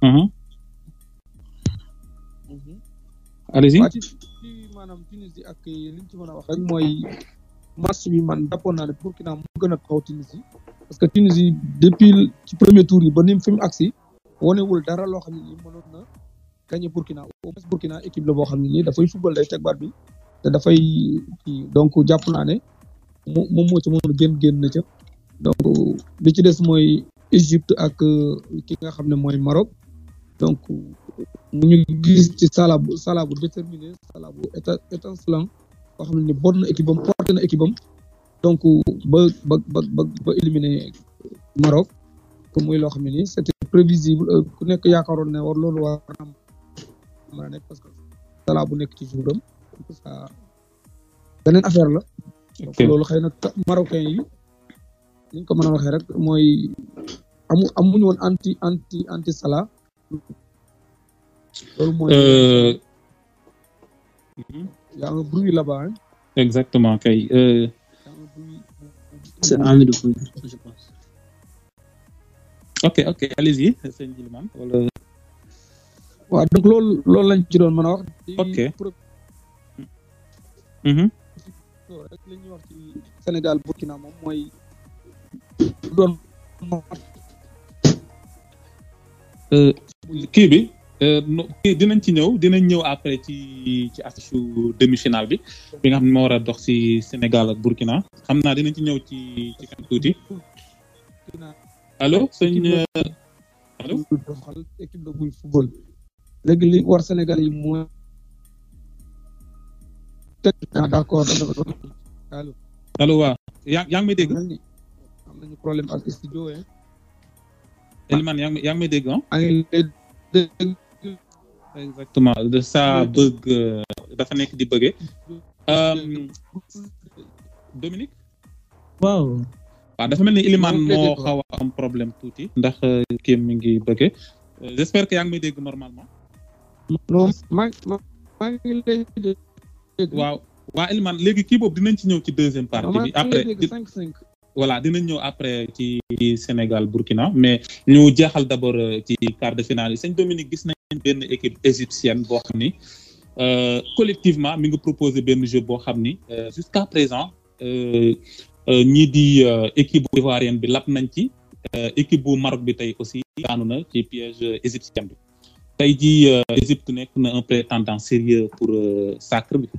allez-y waa ci ci maanaam Tunisie ak li ñu ci mën a wax rek mooy match bi man jàppoon naa ne Burkina moo gën a taxaw Tunisie parce que Tunisie depuis ci premier tour yi ba ni fi mu agsi wonewul dara loo xam ne nii mënoon na gagné Burkina au moins Burkina équipe la boo xam ne nii dafay football day teg baat bi te dafay kii donc jàpp naa ne moom moom moo ci mënoon génn génn na ca donc li ci des mooy Égypte ak ki nga xam ne mooy Maroc donc mu ñu gis ci Salah bu Salah bu déterminé Salah bu état étincelant boo xam ne ni bon na équipe am porté na équipe am donc ba ba ba ba ba éliminé Maroc comme muy loo xam ne nii c'était prévisible ku nekk yaakaaroon ne war loolu war na mën a nekk parce que Salah bu nekk ci jouram donc ça beneen affaire la donc loolu xëy na marocain yi ni ñu ko mën a waxee rek mooy amu amuñu woon anti anti anti Salah loolu mooy y a un bruit là-bas hein? Exactement kay euh... c'est Amidou Pouye je pense ok ok allez-y sëñ Ilimane wala waaw donc loolu loolu lañ ci doon mën a wax ok rek li ñuy wax ci Sénégal Burkina moom mooy doon kii bi kii dinañ ci ñëw dinañ ñëw après ci ci affiche demi-finale bi bi nga xam ne moo war a dox ci Sénégal ak Burkina xam naa dinañ ci ñëw ci ci kan tuuti allo sëñ allo doxal équipe de buy football léegi li war Sénégal yi mooy ah d'accord allo allo waaw yaa yaa ngi may dégg am nañu problème ak studio hein Elimane yaa ngi yaa ngi may dégg ah exactement de ça bëgg dafa nekk di bëggee Dominique waaw waaw dafa mel ni Elimane moo xaw a am problème tuuti ndax kii mi ngi bëggee j'espère que yaa ngi may dégg normalement non maa maa ngi lay dégg waaw waa Elimane léegi kii boobu dinañ ci ñëw ci deuxième partie bi après voilà dinañ ñëw après ci Sénégal Burkina mais ñu jeexal d'abord ci quart de finale yi sëñ Dominique gis nañ benn équipe égyptienne boo xam ni collectivement mi ngi proposé benn jeu boo xam ni jusqu'à présent ñii di équipe bu ivoirienne bi lap nañ ci équipe bu Maroc bi tey aussi daanu na ci piège égyptien bi tey jii Égypte nekk na un prétendant sérieux pour sacre bi.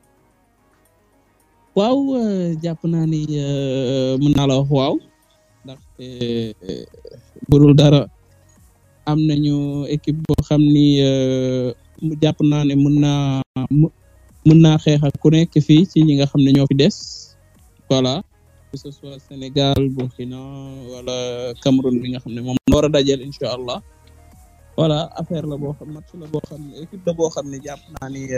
waaw jàpp naa ni mën naa la wax waaw ndaxte burul dara am nañu équipe boo xam ni mu jàpp naa ne mën naa mën naa xeex ak ku nekk fii ci ñi nga xam ne ñoo fi des voilà que ce soit Sénégal Burkina wala Cameroun bi nga xam ne moom la war a dajeel incha allah voilà affaire la boo xam match la boo xam ne équipe la boo xam ne jàpp naa ni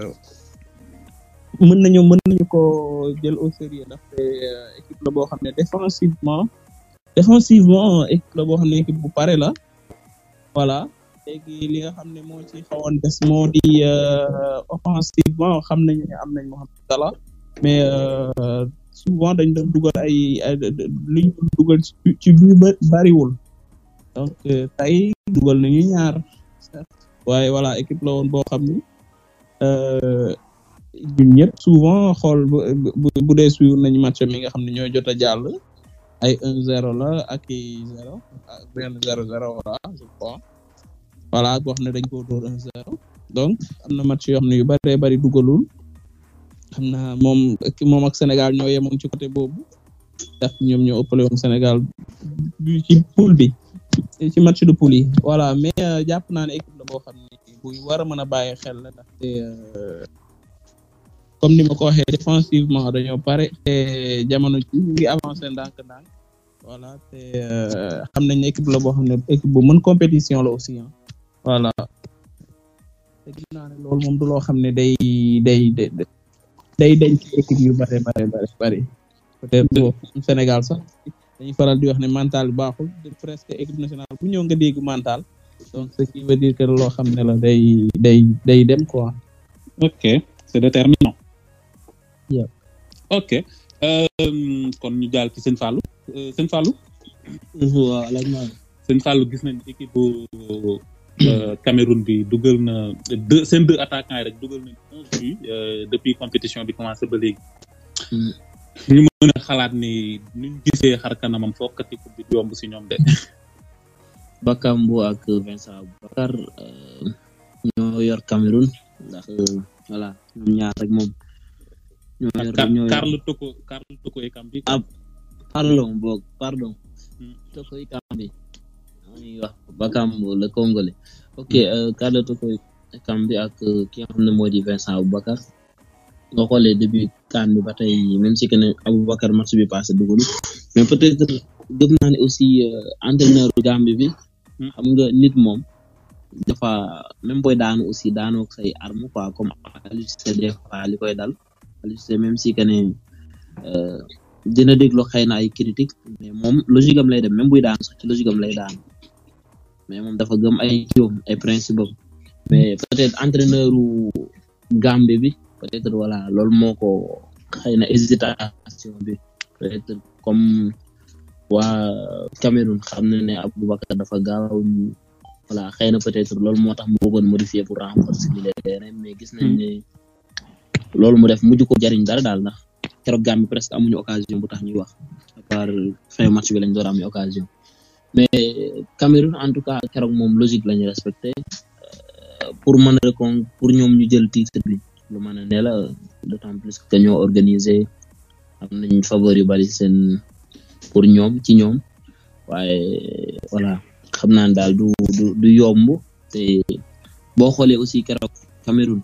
mën nañu mën nañu ko jël au sérieux ndaxte équipe la boo xam ne défensivement défensivement équipe la boo xam ne équipe bu pare la voilà léegi li nga xam ne moo ci xawoon des moo di offensivement xam nañu ne am nañ Mohamed Salah mais souvent dañ doon dugal ay li ñu dugal ci biir bariwul donc tey dugal nañu ñaar waaye voilà équipe la woon boo xam ni ñun ñëpp souvent xool bu bu dee suivre nañu match mi nga xam ne ñooy jot a jàll ay un zéro la ak i zéro benn zéro zéro voilà je crois voilà boo xam ne dañ koo dóor un zéro donc am na match yoo xam ne yu bëree bëri dugalul xam naa moom moom ak Sénégal ñoo yemoon ci côté boobu ndax ñoom ñoo ëppale woon Sénégal ci poule bi ci match de poule yi voilà mais jàpp naa ne équipe la boo xam ne bu war a mën a bàyyi xel la ndaxte comme ni ma ko waxee défensivement dañoo pare te jamono ji ñu ngi avancé ndànk-ndànk voilà te xam nañ ne équipe la boo xam ne équipe bu mën compétition la aussi ah voilà te gis naa ne loolu moom du loo xam ne day day day day dañ ci équipe yu bare bare bare bari peut-être Sénégal sax dañuy faral di wax ne mental bi baaxul presque équipe nationale bu ñëw nga dégg mental donc ce qui veut dire que loo xam ne la day day day dem quoi. ok c'est déterminant. Yeah. ok kon ñu jàll ci seen Fallou seen Fallou. waaw alaaj maa seen Fallou gis nañ équipe bu Cameroun bi dugal na deux seen deux attaquants yi rek dugal nañ onze buts depuis compétition bi commencé ba léegi. ñu mën a xalaat ni nuñ gisee xar kanamam fokkati coupe bi yomb si ñoom de. Bakambu ak Vincent Bakar ñoo yor Cameroun ndax voilà ñoom ñaar rek moom. ñoo yor ñoo yor Carl Toko Carl Toko Ekambi. ah pardon boog pardon. Toko Ekambi. ñuy wax Bakambu le Congolais. ok Carl Toko Ekambi ak ki nga xam ne moo di Vincent Aboubacar. nga xoolee début CAN bi ba tey même si que ne Aboubacar match bi passé dugalu mais peut-être gëm naa ne aussi entraîneur Gambie bi xam nga nit moom dafa même booy daanu aussi daanoo ak say arme quoi comme Aliou Cissé des fois li koy dal Aliou Cissé même si que ne dina déglu xëy na ay critique mais moom logique am lay dem même buy daanu sax ci logique am lay daan mais moom dafa gëm ay kiiwam ay principe am mais peut-être entraîneur Gambie bi peut-être voilà loolu moo ko xëy na hésitation bi peut-être comme waa Cameroun xam na ne Aboubacar dafa gaaw voilà xëy na peut-être loolu moo tax mu bëggoon modifier pour renforcer le terrain mais gis nañ ne loolu mu def mujj ko jariñ dara daal ndax keroog Gambie presque amuñu occasion bu tax ñuy wax à part fin match bi lañ door am occasion mais Cameroun en tout cas keroog moom logique la ñu respecté pour mën a recon pour ñoom ñu jël titre bi lu mën a ne la d'autant plus que ñoo organisé am nañ faveur yu bari seen pour ñoom ci ñoom waaye voilà xam naa daal du du du yomb te boo xoolee aussi keroog Cameroun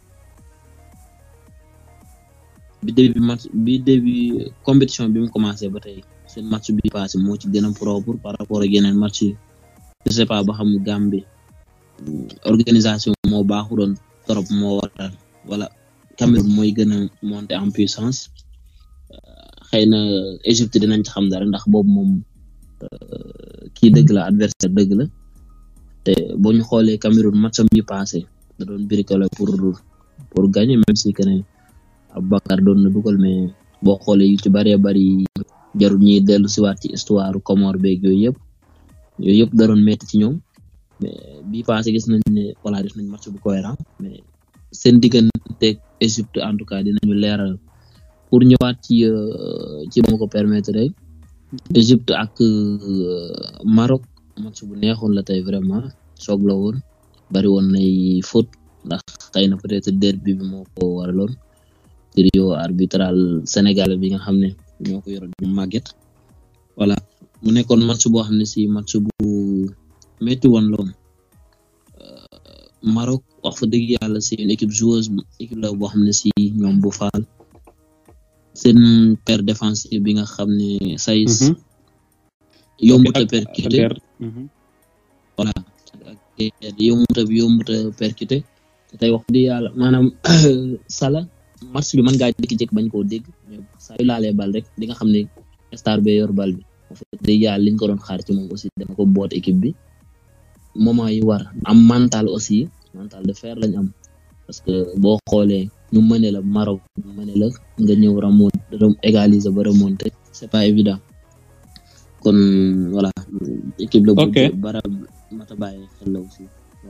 bi début match bi début compétition bi mu commencé ba tey seen match bi passé moo ci gën a propre par rapport ak yeneen match yi je sais pas ba xam Gambie organisation moo baaxu doon trop moo waral wala Cameroun mooy gën a monter en puissance xëy na Égypte dinañ ci xam dara ndax boobu moom kii dëgg la adversaire dëgg la te boo ñu xoolee Cameroun matcham yi passé da doon bricoler pour pour gagner même si que ne Aboubacar doon na dugal mais boo xoolee yu ci bëree bëri jarul ñuy dellu si waat ci histoire Comore beeg yooyu yëpp yooyu yëpp da doon metti ci ñoom mais bii passé gis nañ ne voilà def nañ match bu cohérent mais seen diggante Égypte en tout cas dinañu leeral pour ñëwaat ci ci moo ko permettre rek Égypte ak Maroc match bu neexoon la tey vraiment soog la woon bari woon nay faute ndax xëy na peut-être derby bi moo ko waraloon trio arbitral Sénégal bi nga xam ne ñoo ko yoroon màgget voilà mu nekkoon match boo xam ne si match bu metti woon la woon Maroc wax fa dëgg yàlla c'est une équipe joueuse équipe la boo xam ne si ñoom bu faal seen paire défensive bi nga xam ne Saïs yombut a percuté voilà yombut a yombut a percuté te tey wax dëgg yàlla maanaam Salah match bi mën ngaa jékki-jékki bañ koo dégg mais saa yu laalee bal rek di nga xam ne star bee yor bal bi wax dëgg yàlla liñ ko doon xaar ci moom aussi dama ko boot équipe bi moment yi war am mental aussi mental de fer lañ am parce que boo xoolee ñu mëne la Maroc ñu mëne la nga ñëw remonter égaliser ba remonter c'est pas évident kon voilà équipe la bu bara mata bàyyi xel la aussi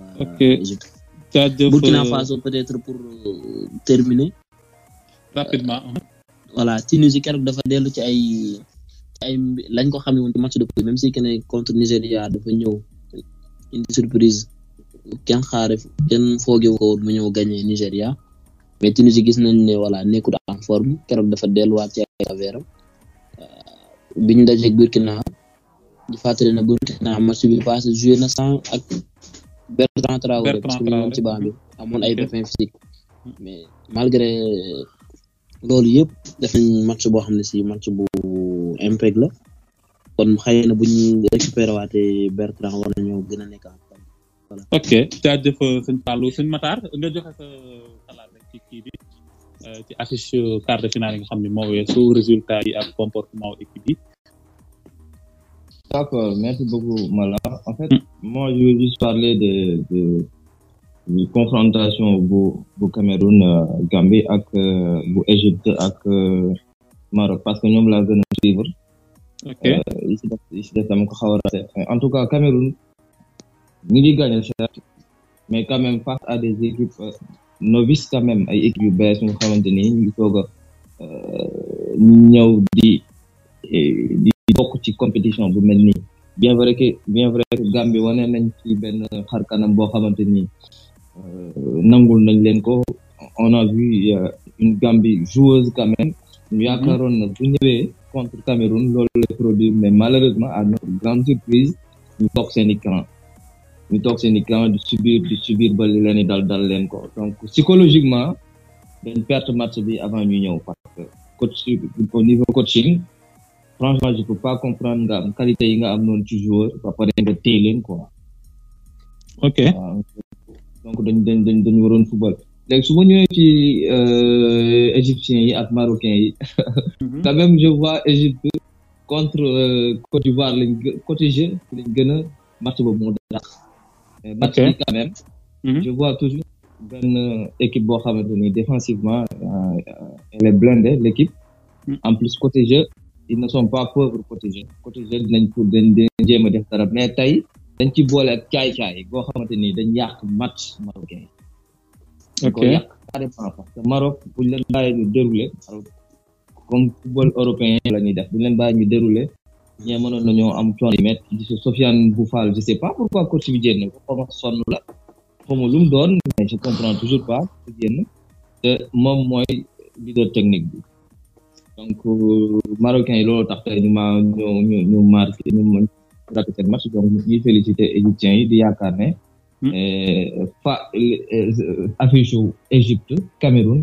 waa Burkina Faso peut-être pour terminer rapidement voilà Tunisie keroog dafa dellu ci ay ay lañ ko xamee woon ci match de poule même si que ne contre Nigéria dafa ñëw indi surprise kenn xaare kenn foogewu ko woon mu ñëw gagné Nigéria mais Tunisie gis nañ ne voilà nekkul en forme keroog dafa delluwaat ci ay affaire biñ dajeeg Burkina di fàttali na Burkina match bi passé joué na sans ak Bertrand Traoré parce que ñu ci banc bi amoon ay pépins physique mais malgré loolu yëpp def nañ match boo xam ne si match bu impact la kon xëy na bu ñu récupéré waatee Bertrand war nañoo gën a nekk en forme voilà. ok jaajëf sëñ Fallou sëñ Matar nga joxe sa xalaat rek ci kii bi ci affiche quart de finale yi nga xam ne moo weesu résultat yi ak comportement équipe yi. D'accord, merci beaucoup Mala. En fait, mm. moi je veux juste parler de de, de confrontation bu bu Cameroun euh, Gambie ak euh, bu Égypte ak euh, Maroc parce que ñoom laa gën a suivre. ok euh, ici def ici def dama ko xaw a raté en tout cas Cameroun ñu ngi gagné certes mais quand même face à des équipes euh, novices quand même ay équipes yu bees ñu xamante ni ñu ngi soog a ñëw di di bokk ci compétition bu mel nii bien vrai que bien vrai que Gambie wane nañ ci benn xar kanam boo xamante ni nangul nañ leen ko on a vu une Gambie joueuse quand même ñu yaakaaroon na bu ñëwee contre Cameroun loolu la produire mais malheureusement à notre grande surprise ñu toog seen i camp ñu toog seen i camp di subir di subir ba li leen di dal dal leen ko donc psychologiquement dañ perte match bi avant ñu ñëw parce que coach au niveau coaching franchement je peux pas comprendre nga am qualité yi nga am noonu ci joueur ba pare nga téye leen quoi. ok donc dañ dañ dañ dañu waroon football léegi su ma ñëwee ci égyptiens yi ak marocains yi quand même je vois Égypte contre Côte d'Ivoire lañ côté jeu lañ gën a match boobu moo dàq match bi quand même je vois toujours benn équipe boo xamante ni défensivement elle est blindée l'équipe en plus côté jeu ils ne sont pas pauvres côté jeu côté jeu dinañ ko dañ dañ jéem a def dara mais tey dañ ci boole ak caay-caay boo xamante ni dañ yàq match marocain ok ko yàq carrément parce que Maroc buñ leen bàyyi ñu dérouler comme football européen la ñuy def buñ leen bàyyi ñu dérouler ñee mënoon nañoo am coono yi mais Sofiane Boufal je sais pas pourquoi coach bi jénn ko xaw ma sonn la xaw ma lu mu doon mais je comprends toujours pas ku jénn te moom mooy leader technique bi donc marocain yi loolu tax tey ñu ma ñu ñu ñu marqué ñu mën raté seen match donc ñuy féliciter égyptiens yi di yaakaar ne fa affiche Égypte Cameroun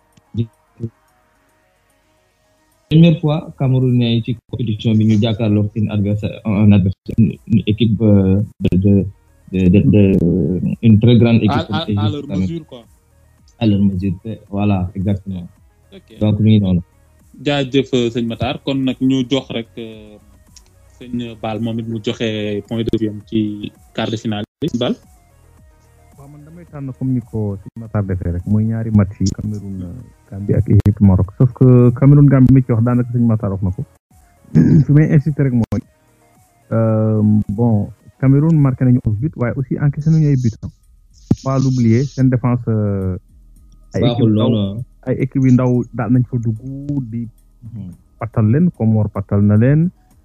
première fois Camerounais yi ci compétition bi ñu jàkkaarloo une adversaire un adversaire une équipe de de de de de une très grande équipe à, à, à leur mesure quoi à leur mesure voilà exactement okay. donc ñu ngi noonu jaajëf sëñ Matar kon nag ñu jox rek sëñ Bal moom it mu joxe point de vue ci quart de finale bi Bal. waaw man damay tànn comme ni ko sëñ Matar defee rek mooy ñaari match yi Cameroun Gambie ak Égypte Maroc sauf que Cameroun Gambie mi ci wax daanaka sëñ Matar wax na ko fi may insister rek mooy bon Cameroun marqué nañu onze buts waaye aussi encaissé nañu ay buts pas l'oublier seen défense ay équipe ndaw ay équipe yu ndaw daal nañ fa dugg di pattal leen comme war pattal na leen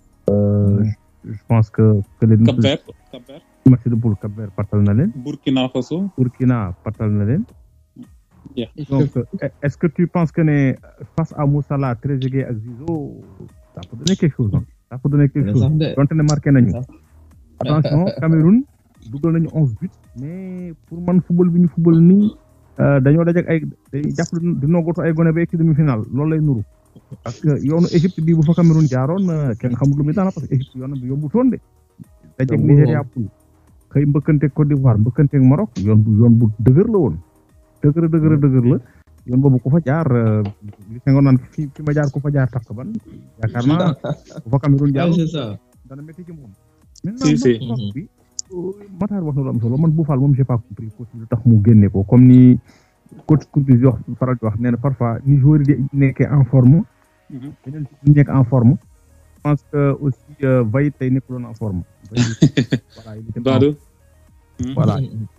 je pense que que les Cap-Vert Cap-Vert match de poule Cap-Vert pattal na leen Burkina Faso Burkina pattal na leen yeah. donc est-ce que tu penses que ne face à Moussala Trezeguet ak Zizo ça peut donner quelque chose ça peut donner quelque chose donte ne marqué nañu attention Cameroun dugal nañu onze buts mais pour man football bi ñu football nii dañoo dajak ay dañuy jàpp di noggatu ay gone ba ci demi-finale loolu lay nuru parce que yoonu Égypte bii bu fa Cameroun jaaroon kenn xamul lu muy daan parce que Égypte yoonam bi yombutoon de dajak Nigéria pour xëy mbëkkanteeg Côte d'Ivoire mbëkkanteeg Maroc yoon bu yoon bu dëgër la woon dëgër dëgër dëgër la yoon boobu ku fa jaar li nga naan fi fi ma jaar ku fa jaar tax ban yaakaar naa bu fa Cameroun jaaroon dana métti ci moom maintenant bi Matar wax na lu am solo man Boufal moom j'ai pas compris coach bi lu tax mu génne ko comme ni coach Courtis wax faral di wax nee na parfois ni joueur yi di nekkee en forme yeneen ñu nekk en forme je pense que aussi Vaïd tey nekkuloon en forme voilà il était voilà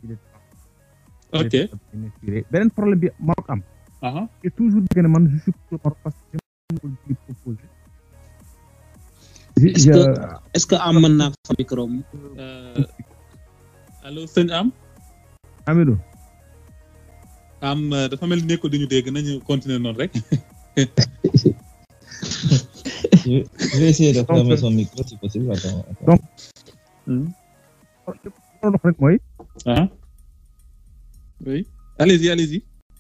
ok beneen problème bi Maroc am et toujours dégg ne man je suis pour le Maroc parce que je me propose est-ce que est-ce que am mën naa fa micro allo sëñ am Amidou am dafa mel ni nekkul di ñu dégg nañu continuer noonu rek je vais essayer de fermer son micro si possible attends donc loolu rek mooy ah oui allez-y allez-y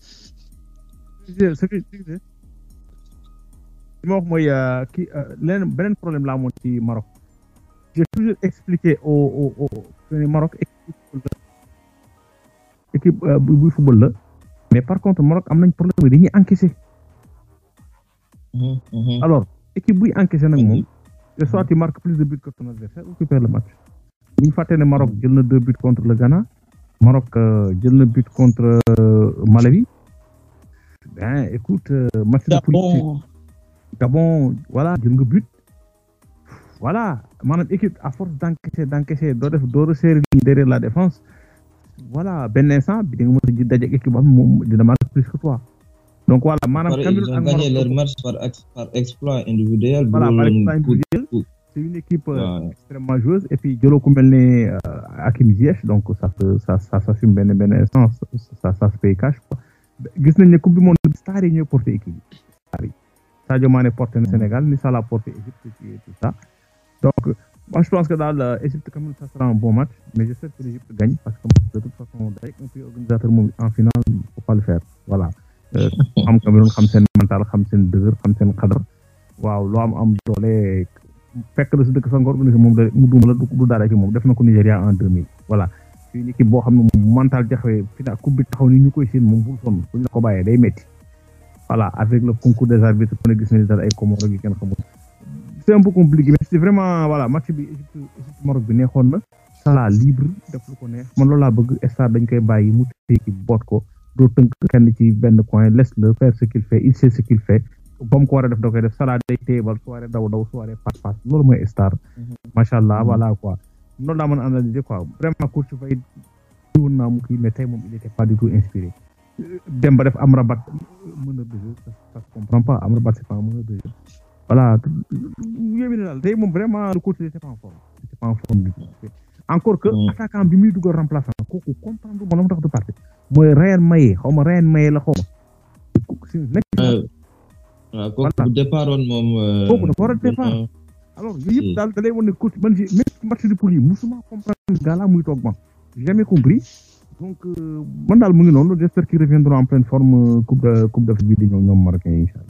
ce que li ma wax mooy kii leneen beneen problème laa amoon ci Maroc j'ai toujours expliqué au au au Maroc équipe buy football la mais par contre Maroc am nañ problème dañuy encaisser. alors équipe buy encaisser nag moom c'est soit tu marques plus de buts que ton adversaire ou tu perds le match. bu ñu fàttee ne Maroc jël na deux buts contre le Ghana Maroc jël na but contre Malawi. ben écoute match de poule Gabon voilà jël nga but voilà maanaam équipe à force d'encaisser d'encaisser doo def doo resserrer derrière la défense voilà benn instant bi di nga mën a daje équipe boo xam ne moom dina marquer plus que toi. donc voilà maanaam ils ont gagné leur match par par exploit individuel. voilà par exploit individuel c'est une équipe ouais. extrêmement joueuse et puis jëloo ku mel ne Hakim Ziyech donc ça ça ça s'assume benn benn instant ça ça se paye cash quoi. gis nañ ne coupe du monde star yi ñooy porté équipe yi Sadio Mané porté na Sénégal ni Salah porté Égypte et tout ça donc moi je pense que daal Égypte quand même ça sera un bon match mais j'espère que l'Égypte gagne parce que de toute façon avec un pays organisateur moom en finale il faut pas le faire voilà xam Cameroun xam seen mental xam seen dëgër xam seen xadar waaw loo am am doole fekk na si dëkk sa nga organisé moom mu duuma la du dara ci moom def na ko Nigéria en deux mille voilà c'est une équipe boo xam ne mental jaxawee final coupe bi taxaw ni ñu koy seen moom bul sonn buñ la ko bàyyee day métti voilà avec le concours des arbitres ku ne gis nañu dara ay Comores yi kenn xamul c'est un peu compliqué mais c'est vraiment voilà match bi Égypte Égypte Maroc bi neexoon na Salah libre def lu ko neex man loolu laa bëgg stade dañ koy bàyyi mu téye ki boot ko doo tënk kenn ci benn coin laisse-le faire ce qu'il fait il sait ce qu'il fait ba mu ko war a def da koy def Salah day téebal soirée daw daw soirée passe passe loolu mooy stade macha allah voilà quoi noonu laa mën a analyser quoi vraiment coach Faye woon naa mu kii mais tey moom il était pas du tout inspiré dem ba def Amrabat meneur de jeu ça se comprend pas Amrabat c'est pas un meneur de jeu voilà yéemi ne daal tey moom vraiment le coach était pas en forme c'était pas en forme du tout encore que attaquant bi muy dugal remplaçant kooku comprendre ma la mu tax du parti mooy Ryan Maye xaw ma Ryan Maye la xaw ma waaw kooku bu départ woon moom kooku dafa war a départ alors yooyu yëpp daal da lay wane ne coach man même match de poule yi musuma comprendre gars là muy toog ma jamais compris donc man daal mu ngi noonu j'espère qu'ils reviendront en pleine forme coupe de coupe d'Afrique bi di ñëw ñoom marocain yi incha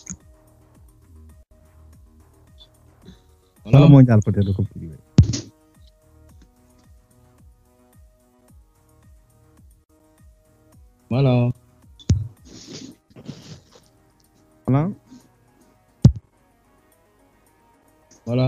allah wala mondial peut-être comme tu dis voilà voilà voilà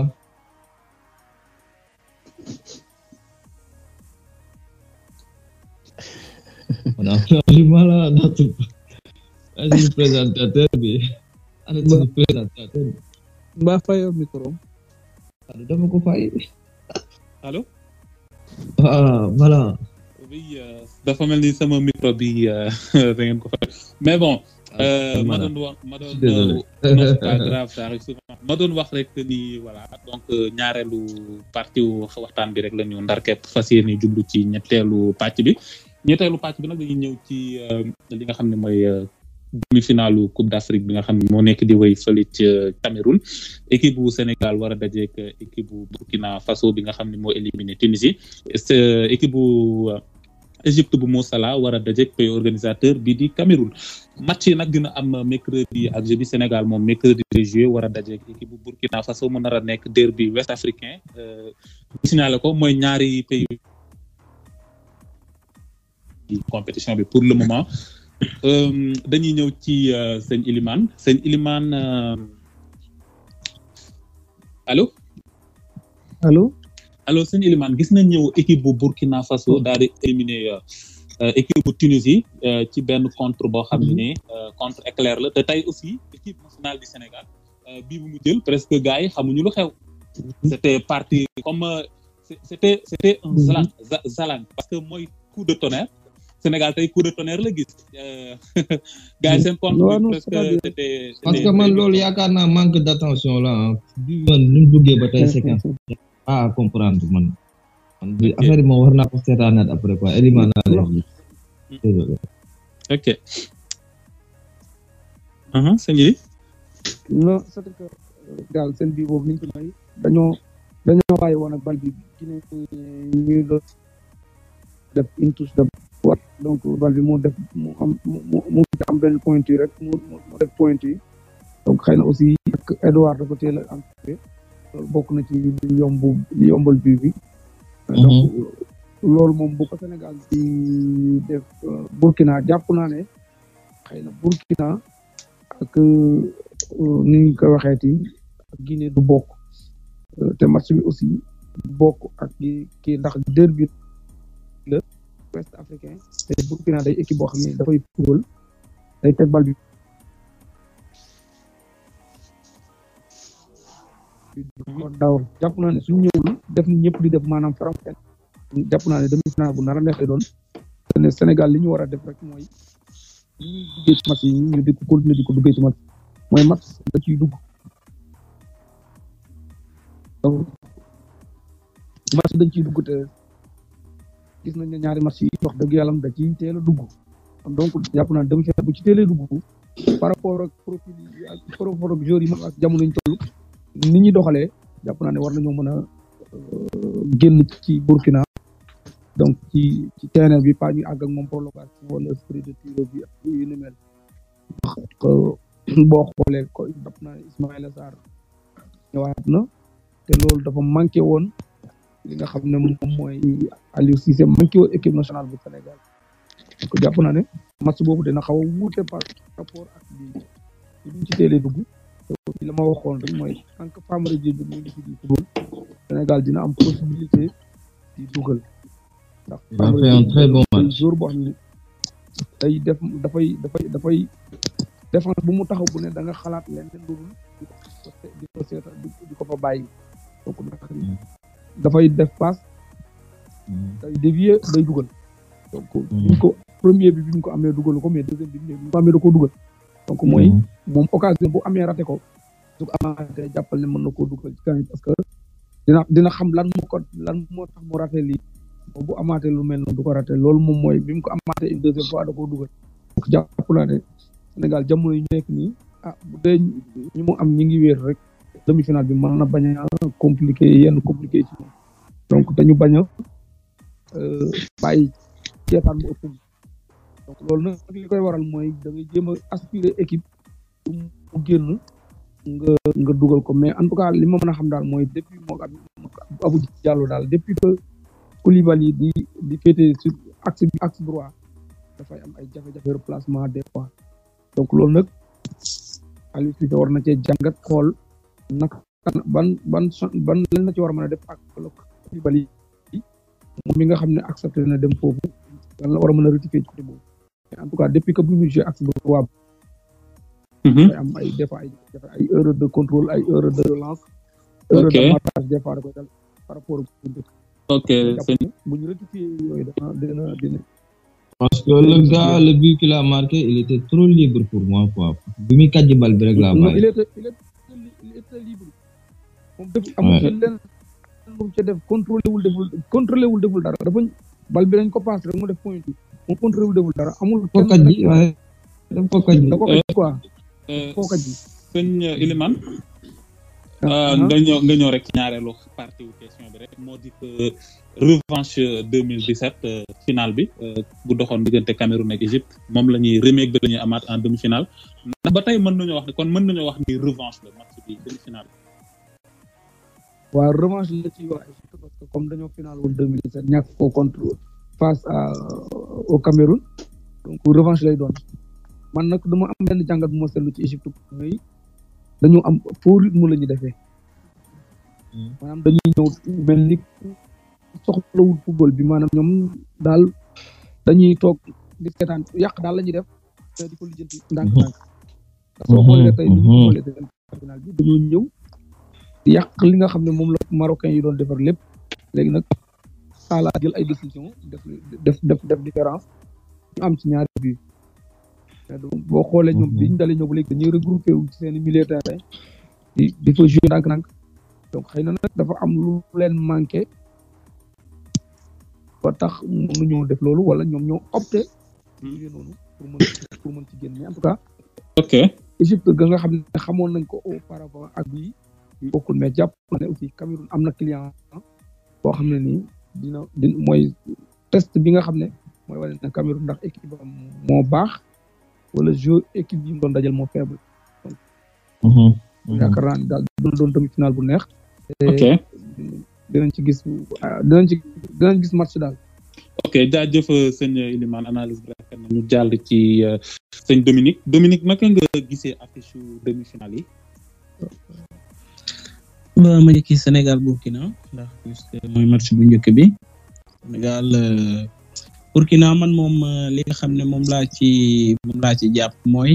on a du mal à notre vas-y présentateur bi ana suñu présentateur mbaa fayoo micro allo dama ko fay allo ah voilà oui dafa mel ni sama micro bi da ngeen ko fay mais bon ma doon wax ma doon non c'est pas grave ça arrive souvent ma doon wax rek ni voilà donc ñaareelu partie waxtaan bi rek la ñu ndar képp fas yéene jublu ci ñetteelu pàcc bi ñetteelu pàcc bi nag dañuy ñëw ci li nga xam ne mooy demi-finalu Coupe d'Afrique bi nga xam ne moo nekk di wéy fële ci Cameroun équipe bu Sénégal war a dajeek équipe bu Burkina Faso bi nga xam ne moo éliminé Tunisie équipe bu Égypte bu Mo Salah war a dajeek pays organisateur bi di Cameroun match yi nag dina am mercredi ak jeudi Sénégal moom mercredi de jouer war a dajeek équipe bu Burkina Faso mu nar a nekk derby ouest africain bu signalé ko mooy ñaari pays compétition bi pour le moment dañuy ñëw ci sëñ Ilimane sëñ Ilimane allo allo allo sëñ Ilimane gis nañ ñëw équipe bu Burkina Faso daal di éliminer équipe bu Tunisie ci benn contre boo xam ne contre éclair la te tey aussi équipe nationale du Sénégal bii bu mu jël presque gars yi xamuñu lu xew c'était parti comme c'était c'était un zalang zalang parce que mooy coup de tonnerre Sénégal tey coup de tonnerre la gis gars yi seen contre presque c'était parce que man loolu yaakaar naa manque d'attention la bi man nu mu duggee ba tey séquence ah comprendre man man bi affaire yi moom war naa ko seetaanaat après quoi élément naa la désolé ok aha sëñ yi non c'est que daal seen bii boobu niñ ko may dañoo dañoo bàyyi woon ak bal bi Guinée ñuy doon def une touche de wat donc bal bi moo def mu am mu mu am benn point yi rek mu mu def point yi donc xëy na aussi ak Edouard dafa teel a anticiper loolu bokk na ci li yomb li yombal bii bi donc loolu moom bu ko Sénégal di def Burkina jàpp naa ne xëy na Burkina ak ni ñu koy waxeeti ak Guinée du bokk te match bi aussi du bokk ak kii ndax derby la Ouest africain te Burkina day équipe boo xam ne dafay football day teg bal bi ko daw jàpp naa ne suñu ñëwul def ni ñëpp di def maanaam faram jàpp naa ne demi-finale bu nar a neex lay doon te ne Sénégal li ñu war a def rek mooy li ñuy duggee ci match yi ñu di ko continuer di ko duggee ci match mooy match da ciy dugg donc match dañ ciy dugg te gis nañ ne ñaari match yi wax dëgg yàlla da ciy teel a dugg donc jàpp naa ne demi-finale bu ci teelee dugg par rapport ak profil yi ak par rapport ak joueurs yi mag ak jamono ñu toll ni ñuy doxalee jàpp naa ne war nañoo mën a génn ci Burkina donc ci ci terrain bi pas ñu àgg ak moom prolongation wala esprit de tir bi ak yu ni mel boo xoolee ko jàpp naa ne Ismaïla Sarr ñëwaat na te loolu dafa manqué woon li nga xam ne moom mooy Aliou Cissé manqué woon équipe nationale bu Sénégal donc jàpp naa ne match boobu dina xaw a wuute par rapport ak bi duñ ci teelee dugg te la ma waxoon rek mooy tant que Famara Diédhiou mu ngi fi di football Sénégal dina am possibilité di dugal ndax il a fait un très bon match jour boo xam ne day def dafay dafay dafay défense bu mu taxaw bu ne da nga xalaat leneen lu dul di ko seeta di ko fa bàyyi donc dafay def passe day dévier day dugal donc biñ ko premier bi bi ñu ko amee dugalu ko mais deuxième bi bi ñu ko amee da koo dugal donc mooy moom occasion bu amee raté ko su ko amaatee jàppal ne mën na koo dugal ci kanam parce que dina dina xam lan moo ko lan moo tax mu raté lii bu amaatee lu mel noonu du ko raté loolu moom mooy bi mu ko amaatee une deuxième fois da koo dugal donc jàpp naa ne Sénégal jamono yi ñu nekk nii ah bu dee ñu mu am ñi ngi wéer rek demi-finale bi mën na bañ a compliqué yenn compliqué ci moom donc dañu bañ a bàyyi ceetaan bu ëpp donc loolu nag li koy waral mooy da ngay jéem a aspirer équipe mu génn nga nga dugal ko mais en tout cas li ma mën a xam daal mooy depuis moo Abou Diallo daal depuis que Koulibaly di di féete sur axe bi axe droit dafay am ay jafe-jafe replacement des fois donc loolu nag Aliou Cissé war na cee jàngat xool naka ban ban ban lan la ci war a mën a def ak Koulibaly moom mi nga xam ne accepté na dem foofu lan la war a mën a rectifier ci côté boobu en tout cas depuis que bu ñu joué axe droit day am ay des fois ay ay erreur de contrôle ay erreur de relance erreur de marquage des fois da koy dal par rapport ak ok bu ñu rectifier yooyu dana dina dina parce que le gars le but qu'il a marqué il était trop libre pour moi quoi bi muy kàjji bal bi rek laa bàyyi il était il était il était libre moom def amul ci leen lu ci def contrôlé wul deful contrôlé wul deful dara dafa bal bi dañ ko passe rek mu def point bi moom contrôlé wul deful dara amul ko kàjji waaye daf ko kàjji da ko kàjji quoi foo kàjji sëñ Ilimane nga ñëw nga ñëw rek ci ñaareelu partie wu question bi rek moo di que revanche deux mille dix-sept finale bi bu doxoon diggante Cameroun ak Égypte moom la ñuy remake bi la ñuy amaat en demi-finale ndax ba tey mën nañoo wax ne kon mën nañoo wax ni revanche la match bi demi-finale waaw revanche la ci waa Égypte parce que comme dañoo finale woon deux mille dix-sept ñàkk ko contre face à au Cameroun donc revanche lay doon man nag dama am benn jàngat bu ma seetlu ci Égypte mooy dañoo am faux rythme la ñu defee maanaam dañuy ñëw mel ni soxlawul football bi maanaam ñoom daal dañuy toog di seetaan yàq daal la ñuy def di ko lijjanti ndànk-ndànk soo xoolee tey ni ñu xoolee seen final bi dañoo ñëw di yàq li nga xam ne moom la marocain yi doon defar lépp léegi nag Salah jël ay décision def def def def différence ñu am ci ñaari bi boo xoolee ñoom biñ dalee ñëw ba léegi dañuy regroupé wu ci seen milieu terrain di di fa jouer ndànk-ndànk donc xëy na nag dafa am lu leen manqué ba tax mënuñoo def loolu wala ñoom ñoo opté jouer noonu pour mën pour mën ci génn mais en tout cas ok Égypte ga nga xam ne xamoon nañ ko auparavant ak bii bokkul mais jàpp na ne aussi Cameroun am na client boo xam ne nii dina dina mooy test bi nga xam ne mooy wane ne Cameroun ndax équipe am moo baax wala jeu équipe yi mu doon dajal moo faible donc yaakaar naa ni daal doon doon demi-finale bu neex ok dinañ ci gis dinañ ci dinañ gis match daal. ok jaajëf sëñ Elimane analyse bi rafet na ñu jàll ci sëñ Dominique Dominique naka nga gisee affiche demi-finale yi. ba ma njëkki Sénégal Burkina ndax puisque mooy match bu njëkk bi Sénégal Burkina man moom li nga xam ne moom laa ci moom laa ci jàpp mooy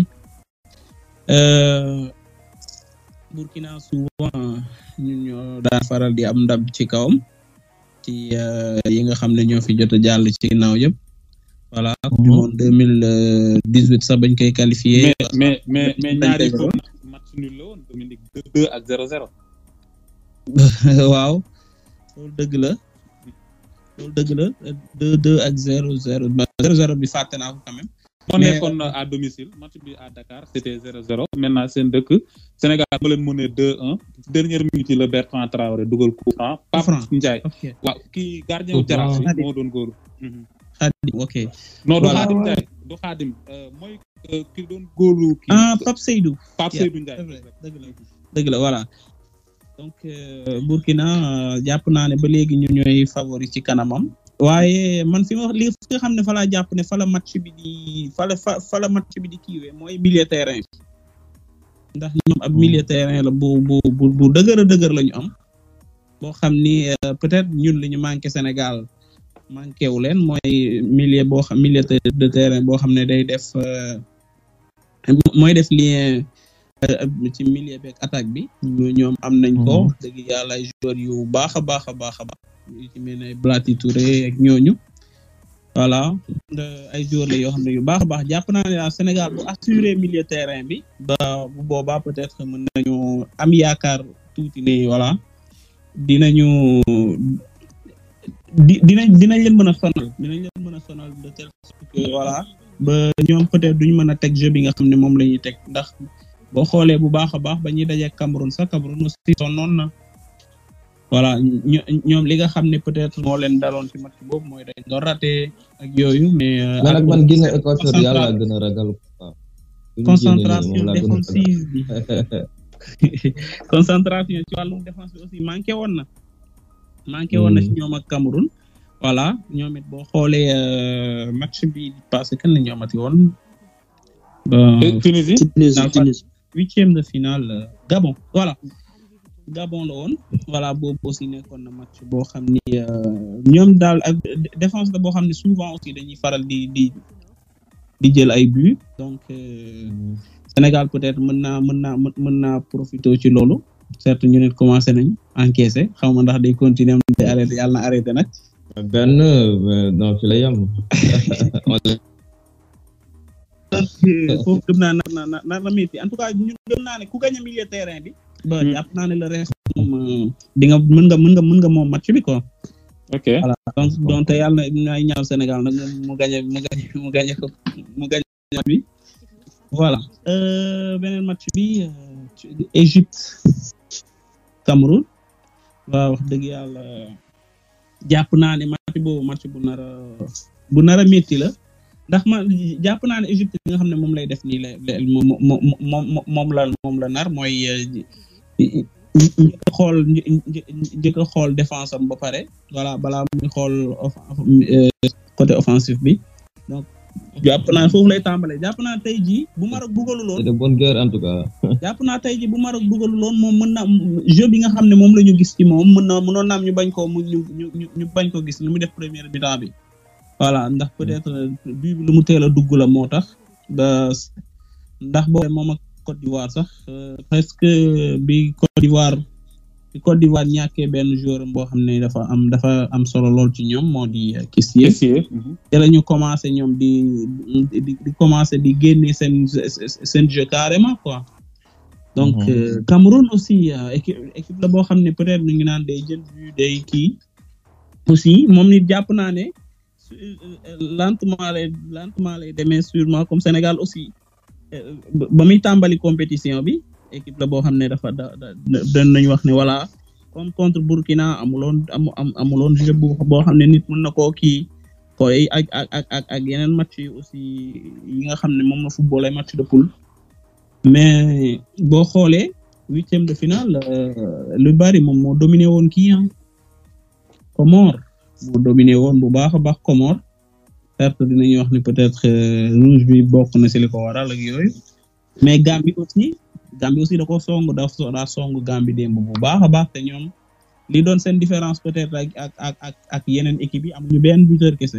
Burkina souvent ñu ñoo daan faral di am ndam ci kawam ci yi nga xam ne ñoo fi jot a jàll ci ginnaaw yëpp voilà coupe du monde deux mille dix-huit sax bañ koy qualifié mais mais mais ñaari ko match nul la woon Dominique deux ak zéro zéro waaw loolu dëgg la loolu dëgg la deux deux ak zéro zéro zéro zéro bi fàtte naa ko quand même moo nekkoon à domicile match bi à Dakar c'était zéro zéro maintenant seen dëkk Sénégal ba leen mënee deux un dernière minute yi la Bertrand Traoré dugal coup franc Pape Ndiaye waaw kii gardien wu Jaraaf bi moo doon góor Khadim ok non du Khadim Ndiaye du Khadim mooy ki doon góolu kii ah Pape Seydou Pape Seydou Ndiaye dëgg la dëgg la voilà donc Burkina jàpp naa ne ba léegi ñun ñooy favori ci kanamam waaye man fi ma li nga xam ne fa laa jàpp ne fa la match bi di fa la fa la match bi di kiiwee mooy milieu terrain bi ndax ñoom ab milieu terrain la bu bu bu bu dëgër a dëgër la ñu am boo xam ni peut-être ñun li ñu manqué Sénégal manqué wu leen mooy milieu boo xam milieu de terrain boo xam ne day def mooy def lien ci milieu beeg attaque bi ñoom am nañ ko dëgg yàlla ay joueurs yu baax a baax a baax a baax yu ci mel ne Blati Touré ak ñooñu voilà ay joueurs la yoo xam ne yu baax a baax jàpp naa ne daal Sénégal bu assuré milieu terrain bi ba bu boobaa peut-être mën nañu am yaakaar tuuti ne voilà dinañu di dinañ dinañ leen mën a sonal dinañ leen mën a sonal de telle sorte que voilà ba ñoom peut-être duñu mën a teg jeu bi nga xam ne moom la ñuy teg ndax boo xoolee bu baax a baax ba ñuy dajee Cameroun sax Cameroun aussi sonnoon na voilà ñoom li nga xam ne peut-être moo leen daloon ci match boobu mooy dañ doon raté ak yooyu mais. ak man Guinée équatoriale laa gën a ragal. concentration défensive bi concentration ci wàllum défense bi aussi manqué woon na. manqué woon na ci ñoom ak Cameroun. voilà ñoom it boo xoolee match bi passé kan la ñu amati woon. Tunisie Tunisie huitième de finale Gabon voilà. Gabon la woon voilà boobu aussi nekkoon na match boo xam ni ñoom daal ak défense la boo xam ne souvent aussi dañuy faral di di di jël ay buts donc Sénégal peut-être mën naa mën naa mën naa profiter ci loolu certes ñu ne commencé nañ encaisser xaw ma ndax day continuer am day arrêté yàlla na arrêté nag. benn non fi la yem. foofu gëm naa na na na na métti en tout cas ñun gëm naa ne ku gañ a milieu terrain bi. ba jàpp naa ne le reste moom di nga mën nga mën nga mën nga moom match bi quoi. ok voilà donc donc yàlla na ay ñaaw Sénégal nag mu gañe mu gañe mu gañe ko mu gañe match bi voilà beneen match bi Égypte Cameroun waaw wax dëgg yàlla jàpp naa ne match boobu match bu nar a bu nar a métti la ndax ma jàpp naa ne Égypte bi nga xam ne moom lay def nii la moom moom moom la moom la nar mooy njëkk a xool njëkk a xool défense am ba pare voilà balaa muy xool côté offensif bi donc jàpp naa foofu lay tàmbalee jàpp naa tey jii bu Maroc dugaluloon. c'est de bonne guerre en tout cas. jàpp naa tey jii bu Maroc dugaluloon moom mën na jeu bi nga xam ne moom la ñu gis ci moom mën na mënoon naam ñu bañ koo mu ñu ñu ñu bañ ko gis lu mu def première mi-temps bi. voilà ndax peut-être bii bi lu mu teel a dugg la moo tax ba ndax boobu moom ak Côte d'Ivoire sax presque bi Côte d'Ivoire bi Côte d'Ivoire ñàkkee benn joueur boo xam ne dafa am dafa am solo lool ci ñoom moo di Kessié te la ñu commencé ñoom di di di commencé di génne seen seen jeu carrément quoi donc Cameroun aussi équipe équipe la boo xam ne peut-être ñu ngi naan day jël but day kii aussi moom nit jàpp naa ne lentement lay lentement lay demee sûrement comme Sénégal aussi ba muy tàmbali compétition bi équipe la boo xam ne dafa da dañ nañu wax ne voilà comme contre Burkina amuloon amu am amuloon jeu boo xam ne nit mën na koo kii koy ak ak ak ak yeneen match yi aussi yi nga xam ne moom la football ay match de poule mais boo xoolee huitième de finale lu bari moom moo dominé woon kii ah Comores moo dominé woon bu baax a baax Comores certes dinañuy wax ni peut-être rouge bi bokk na ci li ko waral ak yooyu mais Gambie aussi Gambie aussi da ko song da daa song Gambie démb bu baax a baax te ñoom li doon seen différence peut-être ak ak ak ak yeneen équipe yi amuñu benn buteur kese.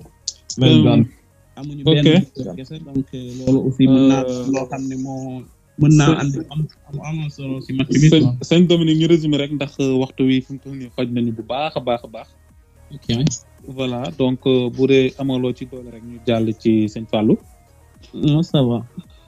amuñu benn buteur kese donc loolu aussi mën naa loo xam ne moo mën naa andi am am solo ci match bi. sëñ Dominique ñu résumé rek ndax waxtu wi fu mu toll nii xoj nañu bu baax a baax a baax. ok voilà donc bu dee amaloo ci doole rek ñu jàll ci sëñ Fallou. non ça va.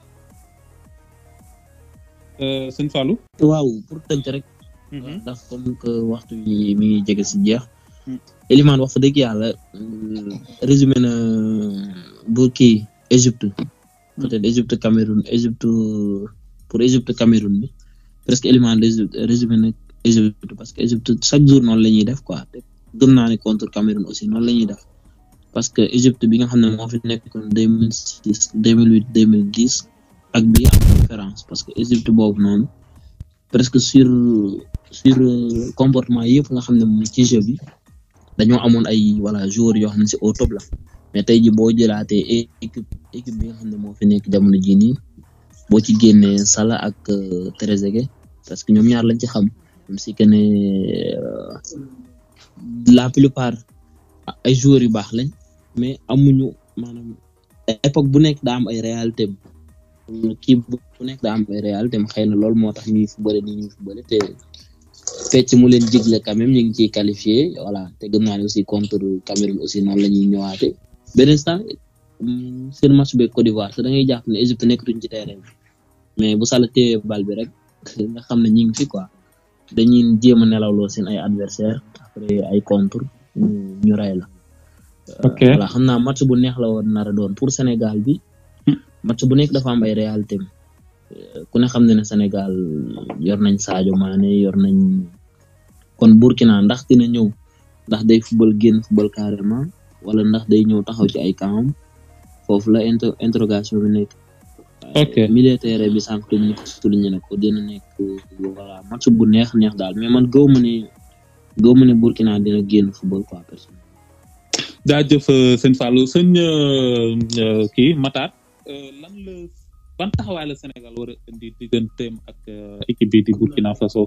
sëñ Fallou. waaw pour tënk rek. ndax comme que waxtu yi mi ngi jege ci jeex. Elimane wax fa dëgg yàlla résumé na bu kii Égypte. peut-être Égypte Cameroun Égypte pour Égypte Cameroun bi presque Elimane résumé na Égypte parce que Égypte chaque jour noonu la ñuy def quoi gëm naa ne contre Cameroun aussi noonu la ñuy def parce que Égypte bi nga xam ne moo fi nekkoon deux mille six deux mille huit deux mille dix ak bi am différence parce que Égypte boobu noonu presque sur sur comportement yëpp nga xam ne moom ci jeu bi dañoo amoon ay voilà joueurs yoo xam ne ci au top la mais tey ji boo jëlaatee équipe équipe bi nga xam ne moo fi nekk jamono jii nii boo ci génnee Salah ak Trezeguet parce que ñoom ñaar lañ ci xam même si que ne la plupart ay joueurs yu baax lañ mais amuñu maanaam époque bu nekk daa am ay réalité kii bu nekk daa am ay réalité xëy na loolu moo tax ñuy footballé nii ñuy footballé te fecc mu leen jigle quand même ñu ngi ciy qualifié voilà te gëm naa ne aussi contre Cameroun aussi noonu la ñuy ñëwaate beneen saa seen match bi Côte d'Ivoire te da ngay jàpp ne Égypte nekkatuñ ci terrain bi mais bu Salah téye bal bi rek nga xam ne ñu ngi fi quoi dañuy jéem a nelawloo seen ay adversaire après ay contre ñu ñu rey la. ok voilà xam naa match bu neex la woon nar a doon pour Sénégal bi match bu nekk dafa am ay réalité ku ne xam ne ne Sénégal yor nañ Sadio Mané yor nañ kon Burkina ndax dina ñëw ndax day football génn football carrément wala ndax day ñëw taxaw ci ay camp foofu la interrogation bi nekk. ok militaire bi sànq ñu ko souligné na ko dina nekk voilà match bu neex neex daal mais man gëw ma ne gëw ma ne Burkina dina génn football quoi personne. jaajëf sëñ Fallou sëñ kii Matar lan la ban taxawaay la Sénégal war a indi digganteem ak équipe bi di Burkina Faso.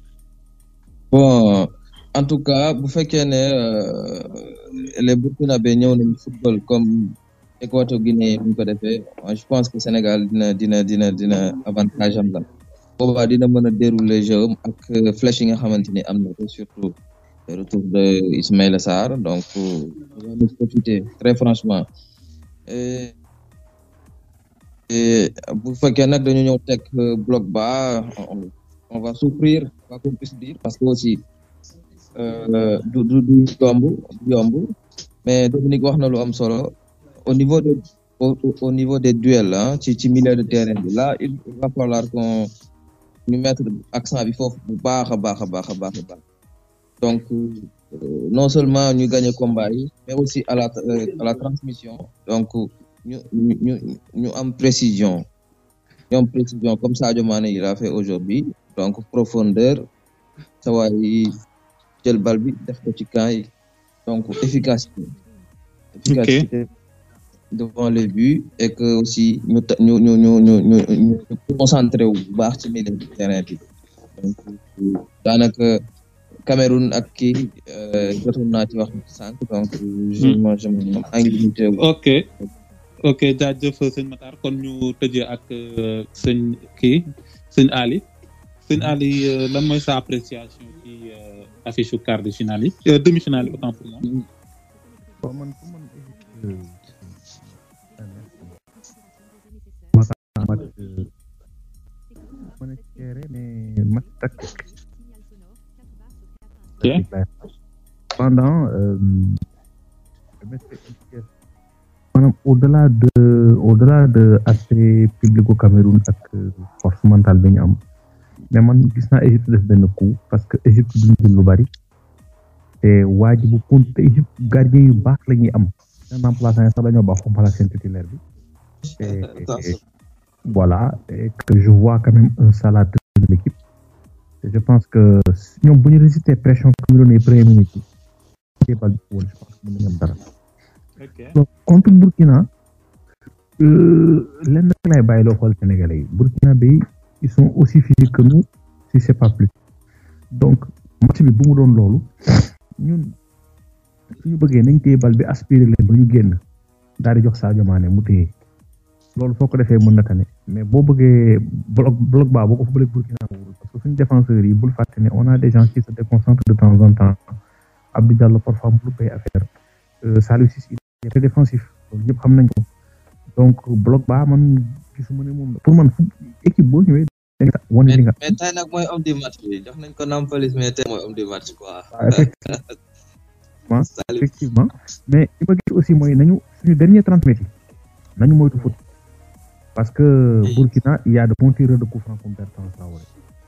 bon en tout cas bu fekkee ne les Burkinabé ñëw nañu football comme Équateur Guinée bu ñu ko defee je pense que Sénégal dina dina dina dina avantage am la boobaa dina mën a dérouler jeu ak flèche yi nga xamante ni am na ko surtout le retour de Ismaïla Sarr donc on va nous profiter très franchement et et bu fekkee nag dañu ñëw teg bloc bas on va souffrir quoi qu'on puisse dire parce que aussi du du du yomb du yomb mais Dominique wax na lu am solo au niveau de au, au niveau des duels ah ci ci milieu de terrain bi là il va falloir qu'on ñu mettre accent bi foofu bu baax a baax a baax a baax a baax donc euh, non seulement ñu gagner combat yi mais aussi à la euh, à la transmission donc ñu ñu ñu am précision ñu am précision comme Sadio Mané il a fait aujourd'hui donc profondeur sa waay jël bal bi def ko ci camp yi donc efficacité efficacité okay. devant les buts et que aussi ñu ñu ñu ñu ñu ñu ñu concentré wu bu baax ci milieu du terrain bi donc daanaka Cameroun ak kii jotoon naa ci wax sànq donc je ma je ma ngi limité ok ok jaajëf sëñ Matar kon ñu tëjee ak sëñ kii sëñ Ali sëñ Ali lan mooy sa appréciation ci affiche su quart de finale yi demi-finale yi autant pour moi. bon man pour man mën a gérer mais match tactique. Pendant maanaam au-delà de au-delà de aspect public au Cameroun ak force mentale bi ñu am mais man gis naa Égypte def benn coup parce que Égypte duñ jël lu bari te waa ji bu compte Égypte gardien yu baax la ñuy am seen remplaçant sax dañoo baax comme seen titulaire bi et voilà et que je vois quand même un Salah de l'équipe je pense que ñoom bu ñu résister pression comme ñu doon première minute yi bal bi woon je pense que mën nañu am dara donc contre Burkina lenn lay bàyyi loo xool Sénégalais yi Burkina bi ils sont aussi physiques que nous si c'est pas plus donc match bi bu mu doon loolu ñun suñu bëggee nañ téye bal bi aspiré leen ba ñu génn daal di jox Sadio Mané mu téye loolu soo ko defee mën na tane mais boo bëggee bloc bloc bas boo ko fa bëgg Burkina parce que suñu défenseurs yi bul fàtte ne on a des gens qui se déconcentrent de temps en temps Abdou Diallo parfois mu luppee affaire Saliou Ciss il est très défensif loolu ñëpp xam nañ ko donc bloc bas man gisuma ne moom pour man fu équipe boo ñëwee wane li nga mais tey nag mooy homme du match bi jox nañ ko Nampalys mais tey mooy homme du match quoi. effectivement effectivement mais li ma gis aussi mooy nañu suñu dernier trente mètres yi nañu moytu foot parce que Burkina il y a de bons tireurs de coup franc comme Bertrand Traoré.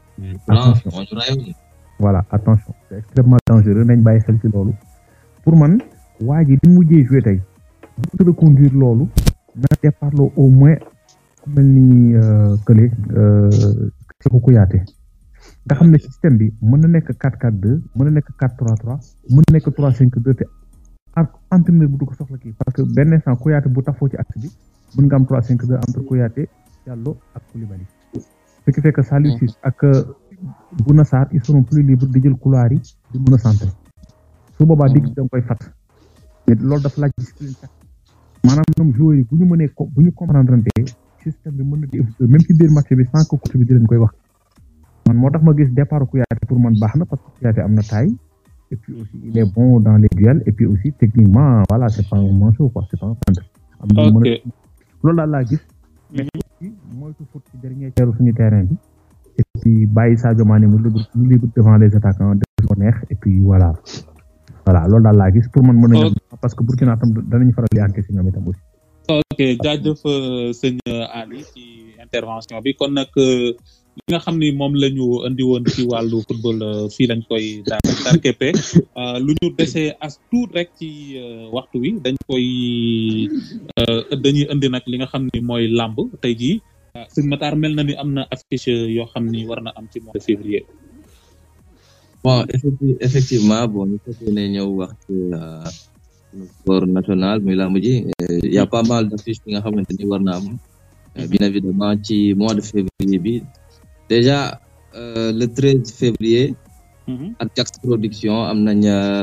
attention voilà attention c'est extrêmement dangereux nañ bàyyi xel ci loolu pour man waa ji di mujjee joué tey bu reconduire loolu na départ loo au moins ku mel ni kële Cheikhou Kouyaté nga xam ne système bi mën na nekk quatre quatre deux mën na nekk quatre trois trois mën na nekk trois cinq deux te ak entraîneur bu du ko soxla kii parce que benn instant Kouyaté bu tafoo ci axe bi mën nga am trois cinq deux entre Kouyaté Diallo ak Koulibaly ce qui fait que Saliou Ciss ak Bouna Sarr ils seront plus libres di jël couloir yi di mën a centrer su boobaa digg da nga koy fat mais loolu dafa laaj discipline sax maanaam ñoom joueurs yi bu ñu mënee bu ñu comprendre système bi mën na di évoluer même ci biir match bi sans que coach bi di leen koy wax man moo tax ma gis départ Kouyaté pour man baax na parce que Kouyaté am na taille et puis aussi il est bon dans les duels et puis aussi techniquement voilà c'est pas un manchot quoi c'est pas un centre am na mën a loolu daal laa gis mais aussi moytu foot ci dernier tiers suñu terrain bi et puis bàyyi Sadio Mané mu libre mu libre devant les attaquants def ko neex et puis voilà voilà loolu daal laa gis pour man mën nañu parce que Burkina tam danañu faral di encaisser ñoom itam aussi ok jaajëf sëñ Ali ci intervention bi kon nag li nga xam ni moom la ñu andi woon ci wàllu football fii lañ koy daan darkeppe lu ñu desee as tuut rek ci waxtu wi dañ koy dañuy indi nag li nga xam ni mooy làmb tey jii sëñ Matar mel na ni am na affiche yoo xam ni war na am ci mois de février. bon effectivement bon ñu fekk ne ñëw wax ci sport national muy làmb ji il y a pas mal d'affiches yi nga xamante ni war na am bien évidemment ci mois de février bi déjà euh, le treize février ak Jax production am nañ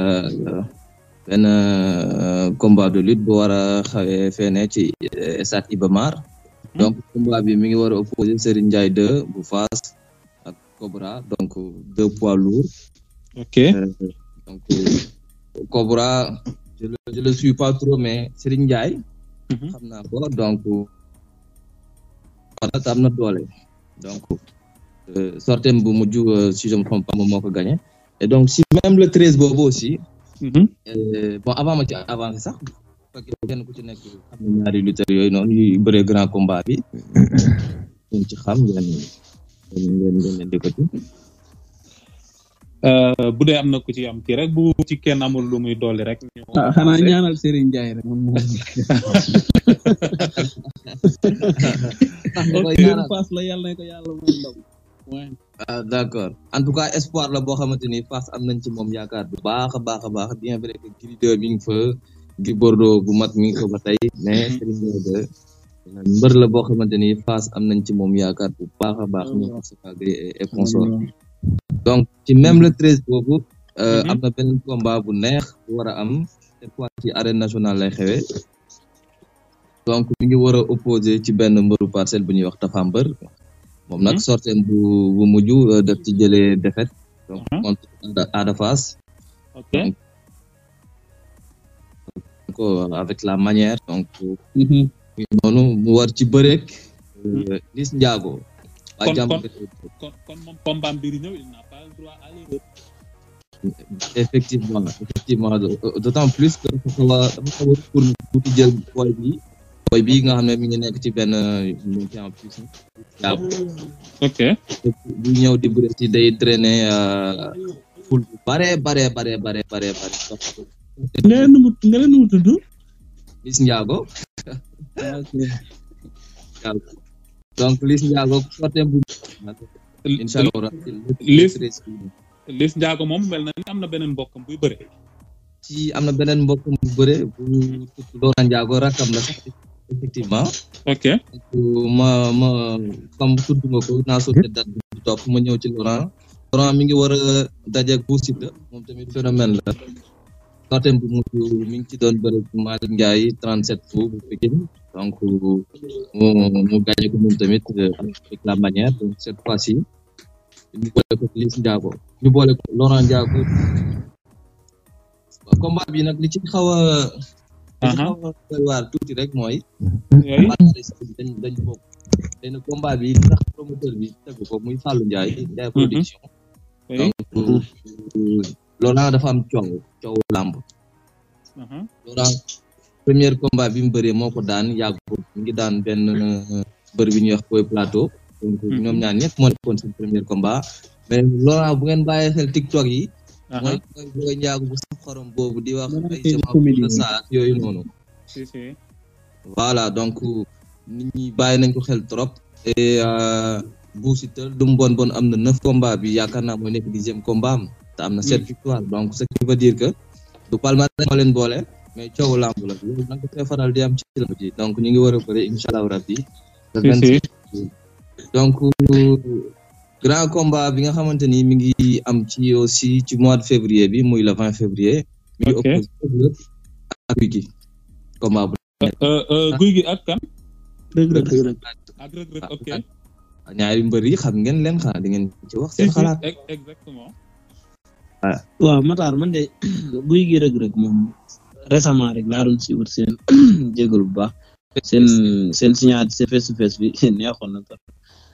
benn combat de lutte bu war a xawee feene ci stade Iba Mar donc combat bi mi ngi war a opposer Serigne Ndiaye deux bu Fass ak Cobra donc deux poids lourds ok euh, donc Cobra je le je le suis pas trop mais Serigne Ndiaye xam naa ko donc wala am na doole donc sortem bu mujj si je me trompe pas moom moo ko gagné et donc si même le treize boobu aussi bon avant ma ci avancé sax parce que kenn ku ci nekk xam na ñaari lutteurs yooyu noonu yu bëree grand combat bi ngeen ci xam ngeen ngeen ngeen di ko ci bu dee am na ku ci am kii rek bu ci kenn amul lu muy dolli rek. ah xanaa ñaanal Serigne Ndiaye rek moom moom. Fass la yàlla na ko yàlla mooy ndam. ah d'accord en tout cas espoir la boo xamante ni Fass am nañ ci moom yaakaar bu baax a baax a baax bien vrai que Gris deux mi ngi fa Gris Bordeaux bu mag mi ngi fa ba tey mais Serigne Ndiaye deux mbër la boo xamante ni Fass am nañ ci moom yaakaar bu baax a baax ñu ko sa Gris et consort donc ci même le treize boobu am na benn combat bu neex bu war a am cette fois ci arène nationale lay xewee donc mi ngi war a opposé ci benn mbëru parcelle bu ñuy wax Tafa Mbër moom nag sortem bu bu mujj def ci jëlee défaite donc contre Ada Fass ok donc avec la manière donc noonu mu war ci bëreek Liss Ndiago kon kon kon kon moom combat bi di ñëw il n'a pas le droit à l'erreur. effectivement effectivement d'autant plus que dafa xaw a dafa xaw a pour tuuti jël boy bi boy bi nga xam ne mi ngi nekk ci benn montée en puissance. ok bu ñëw di bëre ci day drainer ful bu bare bare bare bare bare bare. nga leen nu nga leen nu tudd. Liss Ndiago. donc Liss Ndiago sortem bu inshallah Liss Liss Ndiago moom mel na ni am na beneen mbokkam buy bëre ci am na beneen mbokkam bu bëre bu Laurent Ndiago rakam la sax effectivement ok ma ma comme tudd nga ko naa sotte date bi topp ma ñëw ci Laurent Laurent mi ngi war a dajeeg Bou Siteu moom tamit phénomène la sortem bu mujj mi ngi ci doon bëre Malick Ndiaye trente-sept fu bu Pikine donc mu mu gagné ko moom tamit avec la manière donc cette fois-ci ñu boole ko Liss Ndiago ñu boole ko Laurent Ndiago combat bi nag li ci xaw a li ci xaw a doy waar tuuti rek mooy dañ dañ bokk te na combat bi tax promoteur bi tegu ko muy Fallou Ndiaye Ndiaye production donc Laurent dafa am coow coow làmb Laurent premier combat bi mu bëree moo ko daan yàggul mu ngi daan benn bër bi ñuy wax Boy Plateau donc ñoom ñaar ñëpp moo nekkoon seen premier combat mais Laurent bu ngeen bàyyee xel TikTok yi mooy mooy Boy Ndiago bu sax xorom boobu di wax ay sama sa yooyu noonu voilà donc nit ñi bàyyi nañ ko xel trop et Bou Siteu lu mu bon bon am na neuf combat bi yaakaar naa mooy nekk dixième combat am te am na sept victoire donc ce qui veut dire que du palmarès moo leen boole mais coowu lamb la loolu nag dafay faral di am ci lamb ji donc ñu ngi war a bëre incha allah rabbi le vingt-six donc grand combat bi nga xamante ni mi ngi am ci aussi ci mois de février bi muy le vingt février mi ngi opposé ak Guy gi combat bu Guy gi ak kan Reug Reug ak Reug Reug ok ñaari mbër yi xam ngeen leen xanaa di ngeen ci wax seen xalaat exactement waaw Matar man de Guy gi Reug Reug moom récemment rek laa doon suivre seen jégalu bu baax seen seen signature seen face to face bi neexoon na trop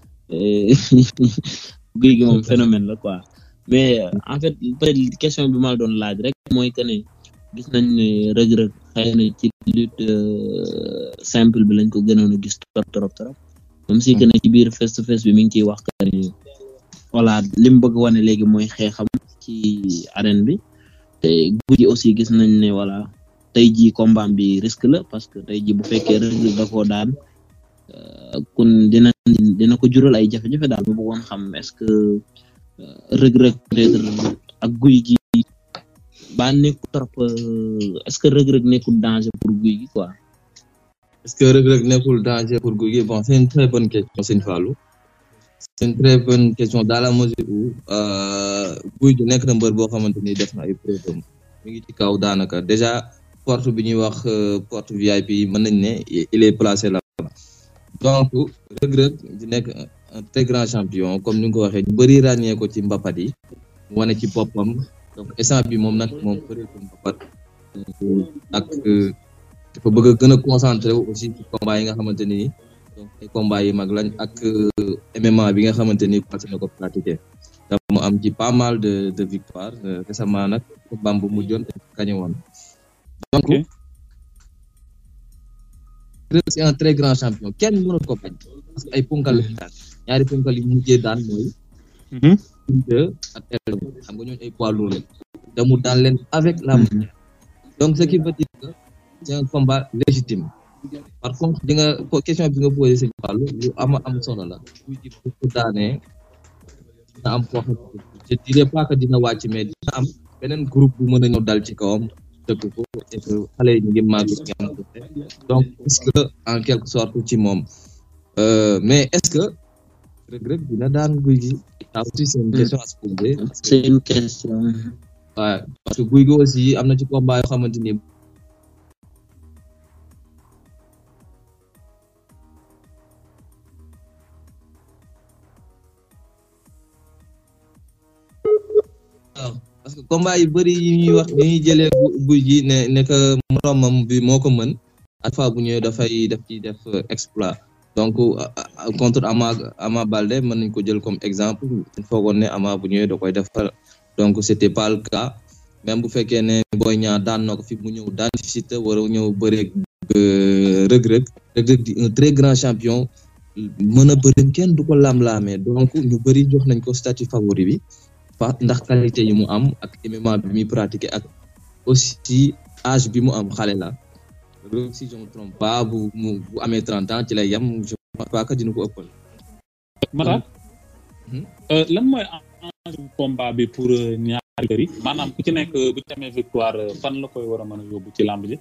Guy gi moom phénomène la quoi mais en fait peut-être question bi ma doon laaj rek mooy que ne gis nañ ne Reug Reug xëy na ci lutte simple bi lañ ko gënoon a gis trop trop trop même si que ne ci biir face to face bi mi ngi ciy wax que ne voilà li mu bëgg wane léegi mooy xeexam ci arène bi te Guy gi aussi gis nañ ne voilà tey jii combat bi risque la parce que tey jii bu fekkee Reug Reug da koo daan kon dina dina ko jural ay jafe-jafe daal bu bëggoon xam est-ce que Reug Reug peut-être ak Guy gi ba nekkul trop est-ce que Reug Reug nekkul danger pour Guy gi quoi. est-ce que Reug Reug nekkul danger pour Guy gi bon c'est une très bonne question Sëñ Fallou c'est une très bonne question dans la mesure où Guy gi nekk na mbër boo xamante ni def na ay preuve mi ngi ci kaw daanaka déjà porte bi ñuy wax porte V I P mën nañ ne il est placé là donc Reug Reug di nekk un très grand champion comme ni nga ko waxee ñu bëri ràññee ko ci mbapat yi wane ci boppam donc instant bi moom nag moom bëri ko mbapat ak dafa bëgg a gën a concentré wu aussi ci combat yi nga xamante ni donc ay combat yi mag lañ ak M M A bi nga xamante ni passé na ko pratiquer dafa mu am ci pas mal de de victoire récemment nag combat bu mujjoon kañu woon donc c'est un très grand champion kenn mënut ko bañ parce que ay punkal la daan ñaari punkal yi mujjee daan mooy deux ak xam nga ñooñu ay poids lourds lañ te mu daan leen avec la manière donc ce qui veut dire que c'est un combat légitime par contre di nga question bi nga posé Sëñ Fallou lu ama am solo la buy di bu daanee dina am foo xam je dirais pas que dina wàcc mais dina am beneen groupe bu mën a ñëw dal ci kawam dëkk ko et que xale yi ñu ngi màgg ci am donc est-ce que en quelque sorte ci moom mais est-ce que Reug Reug dina daan Guy gi ça aussi c'est une question à se poser c'est une question waaw parce que Guy gi aussi am na ci combat yoo xamante ni waaw parce que combat yu bëri yi ñuy wax yi ñuy jëlee Guy gi ne ne que moromam bi moo ko mën à fois bu ñëwee dafay def ci def exploit donc contre Ama Ama Baldé mën nañ ko jël comme exemple foogoon ne Ama bu ñëwee da koy defal donc c'était pas le cas même bu fekkee ne Boy Niang daan na ko fi mu ñëw daan fi Siteu war a ñëw bëreeg Reug Reug Reug Reug di un très grand champion mën a bëri kenn du ko lam-laamee donc ñu bëri jox nañ ko statut favori bi ndax qualité yi mu am ak M M A bi muy pratiquer ak aussi âge bi mu am xale la si je me trompe pas bu bu amee trente ans ci lay yam je pense pas que dina ko ëppal. Mata lan mooy enjeu combat bi pour ñaari kër yi maanaam ku ci nekk bu ci amee victoire fan la koy war a mën a yóbbu ci làmb ji.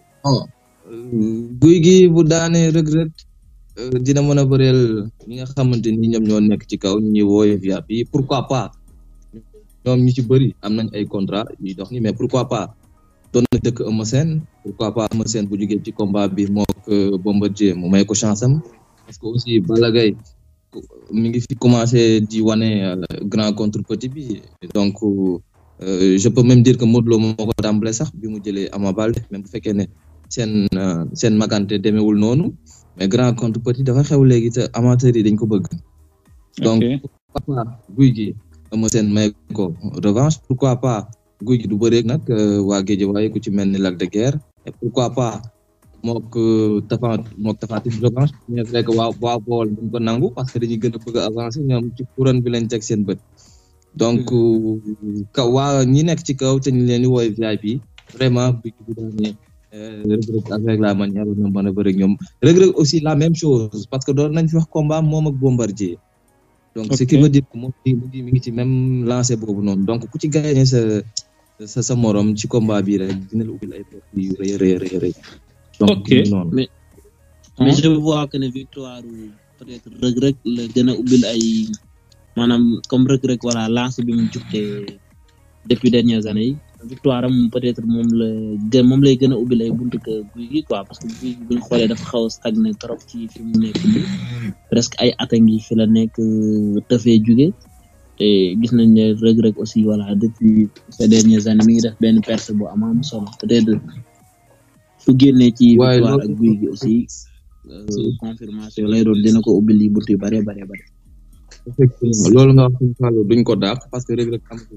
guy gi bu daanee Reug Reug dina mën a bëreel ñi nga xamante ni ñoom ñoo nekk ci kaw ñu ñuy wooye V I P yi pourquoi pas ñoom ñu ci bëri am nañ ay contrat yuy dox ni mais pourquoi pas doon na dëkk Eumeu Sène pourquoi pas Eumeu Sène bu jógee ci combat bi mook Bombardier mu may ko chance am parce que aussi Balla Gaye mi ngi fi commencé di wane grand contre petit bi donc euh, je peux même dire que Modou Lo moo ko tàmbale sax bi mu jëlee Ama Baldé même bu fekkee ne seen seen magante demeewul noonu mais grand contre petit dafa xew léegi te amateurs yi dañ ko bëgg donc pourquoi pas guy gi Eumeu Sène may ko revanche pourquoi pas guy gi du bëreeg nag waa Guédiawaye ku ci mel ni Lac de Guiers et pourquoi pas mook tafa mook tafatin revanche mais vrai que waa waa bool duñ ko nangu parce que dañuy gën a bëgg a avancer ñoom ci couronne bi lañ teg seen bët donc ka waa ñi nekk ci kaw te ñu leen di wooy V I P vraiment guy gi bu daanee Reug Reug avec la manière na mën a bëri ñoom Reug Reug aussi la même chose parce que doon nañ fi wax combat moom ak Bombardier donc ce qui veut dire que moom mi ngi mi ngi ci même lancé boobu noonu donc ku ci gagné sa sa sa morom ci combat bi rek dina la ubbil ay portes yu rëy rëy rëy rëy donc ok mais mais je vois que ne victoire peut-être Reug Reug la gën a ubbil ay maanaam comme Reug Reug voilà lancé bi mu jugte depuis dernières années yi victoire am peut-être moom la gën moom lay gën a ubbil ay buntu que guy gi quoi parce que guy gi bu ñu xoolee dafa xaw a stagné trop ci fi mu nekk nii presque ay at a ngi fi la nekk tëfee jóge te gis nañ ne Reug Reug aussi voilà depuis ces dernières années mi ngi def benn percée bu am am solo peut-être su génnee ci victoire ak guy gi aussi confirmation lay doon dina ko ubbil yi buntu yu bare bare bare effectivement loolu nga wax suñu fàllu duñ ko dàq parce que Reug Reug amatul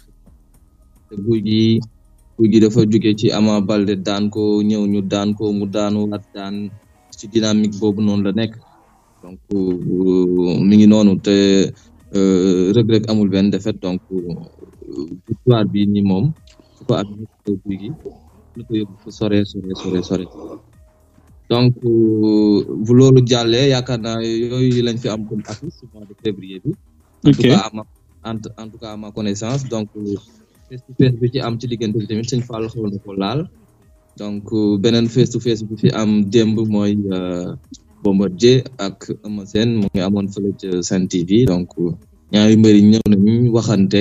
te guy gi guy gi dafa jóge ci Ama Baldé daan ko ñëw ñu daan ko mu daanu waat daan ci dynamique boobu noonu la nekk donc mi ngi noonu te Reug Reug amul benn défaite donc victoire bi ni moom su ko am guy gi lu ko yóbbu fu sore sore sore sore donc bu loolu jàllee yaakaar naa yooyu lañ fi am comme affiche mois de février bi en tout cas ama en tout cas à ma connaissance donc face to face bi ci am ci diggante bi tamit sëñ Fall xaw na ko laal donc beneen face to face bi fi am démb mooy Bombardier ak Eumeu Sène mu ngi amoon fële ca Sen T V donc ñaari mbëri ñëw nañu waxante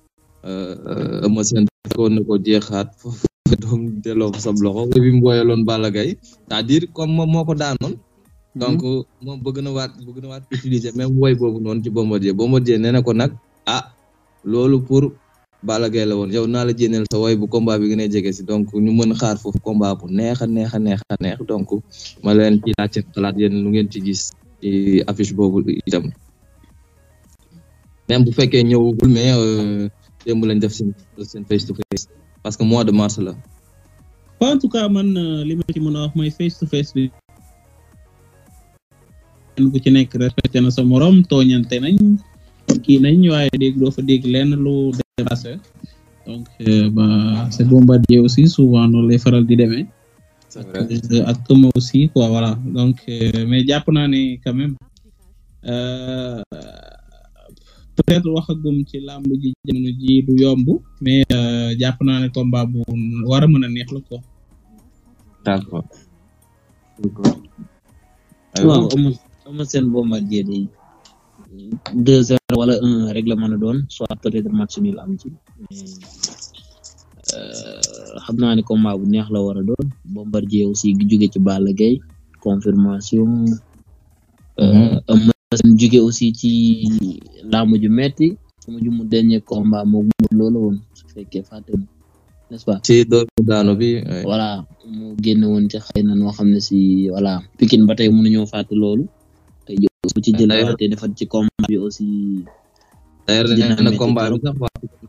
Eumeu Sène ko na ko jeexaat foofu doom delloo fa sab loxo bi mu booyaloon Balla Gaye c'est-à-dire comme moom moo ko daanoon donc moom bëgg na waat bëgg na waat utiliser même woy boobu noonu ci Bombardier Bombardier nee na ko nag ah loolu pour Balla Gaye la woon yow naa la jénneel sa woy bu combat bi gën a jege si donc ñu mën xaar foofu combat bu neex a neex a neex a neex donc ma leen ci laaj seen xalaat yéen lu ngeen ci gis ci affiche boobu itam même bu fekkee ñëwagul mais démb lañ def seen seen face to face parce que mois de mars la. en tout cas man li ma ci mën a wax mooy face to face bi ku ci nekk respecté na sa morom tooñante nañ kii nañ waaye dégg doo fa dégg lenn lu dépassé donc ba c'est Bombardier aussi souvent noonu lay faral di demee ak Eumeu aussi quoi voilà donc mais jàpp naa ne quand même peut-être waxagum ci làmb ji jamono ji du yomb mais jàpp naa ne combat bu war a mën a neex la quoi. d'accord. waaw Eumeu Eumeu Sène Bombardier day deux zéro wala un rek la mën a doon soit peut-être match nul am ci xam naa ne combat bu neex la war a doon Bombardier aussi gi jóge ci Balla Gaye confirmation Eumeu Sène jóge aussi ci laamu ju metti sama ju mu dernier combat moom loolu woon su fekkee fàtte n'est-ce pas ci doomu daano bi voilà mu génn woon ci xëy na noo xam ne si voilà Pikine ba tey mënuñoo fàtte loolu tey bu ci jël te defat ci combat bi aussi d'ailleurs na combat bi sax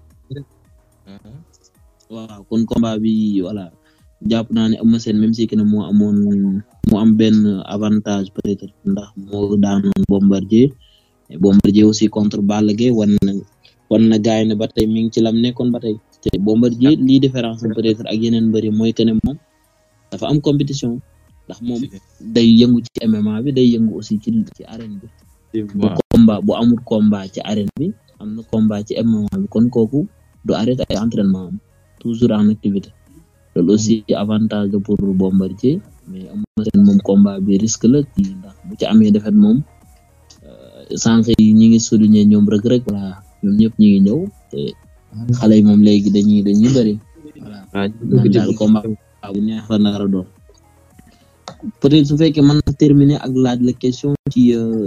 waaw kon combat bi voilà jàpp naa ne Eumeu Sène même si que ne moo amoon moo am benn avantage peut-être ndax moo daanoon Bombardier Bombardier aussi contre Balla Gaye wan na wan na gaay ne ba tey mi ngi ci lam nekkoon ba tey te Bombardier lii différence peut-être ak yeneen mbëri mooy que ne moom dafa am compétition ndax moom day yëngu ci M M A bi day yëngu aussi ci ci arène bi bu combat combat bu amul combat ci arène bi am na combat ci M M A bi kon kooku du arrêté ay entraînement am toujours en activité loolu aussi avantage la pour Bombardier mais am na seen moom combat bi risque la ci ndax bu ci amee defet moom sànq yi ñi ngi souligner ñoom rek rek voilà ñoom ñëpp ñi ngi ñëw te xale yi moom léegi dañuy dañuy bëri voilà daal combat bu neex la nar a doon peut-être su fekkee mën na terminer ak laaj la question ci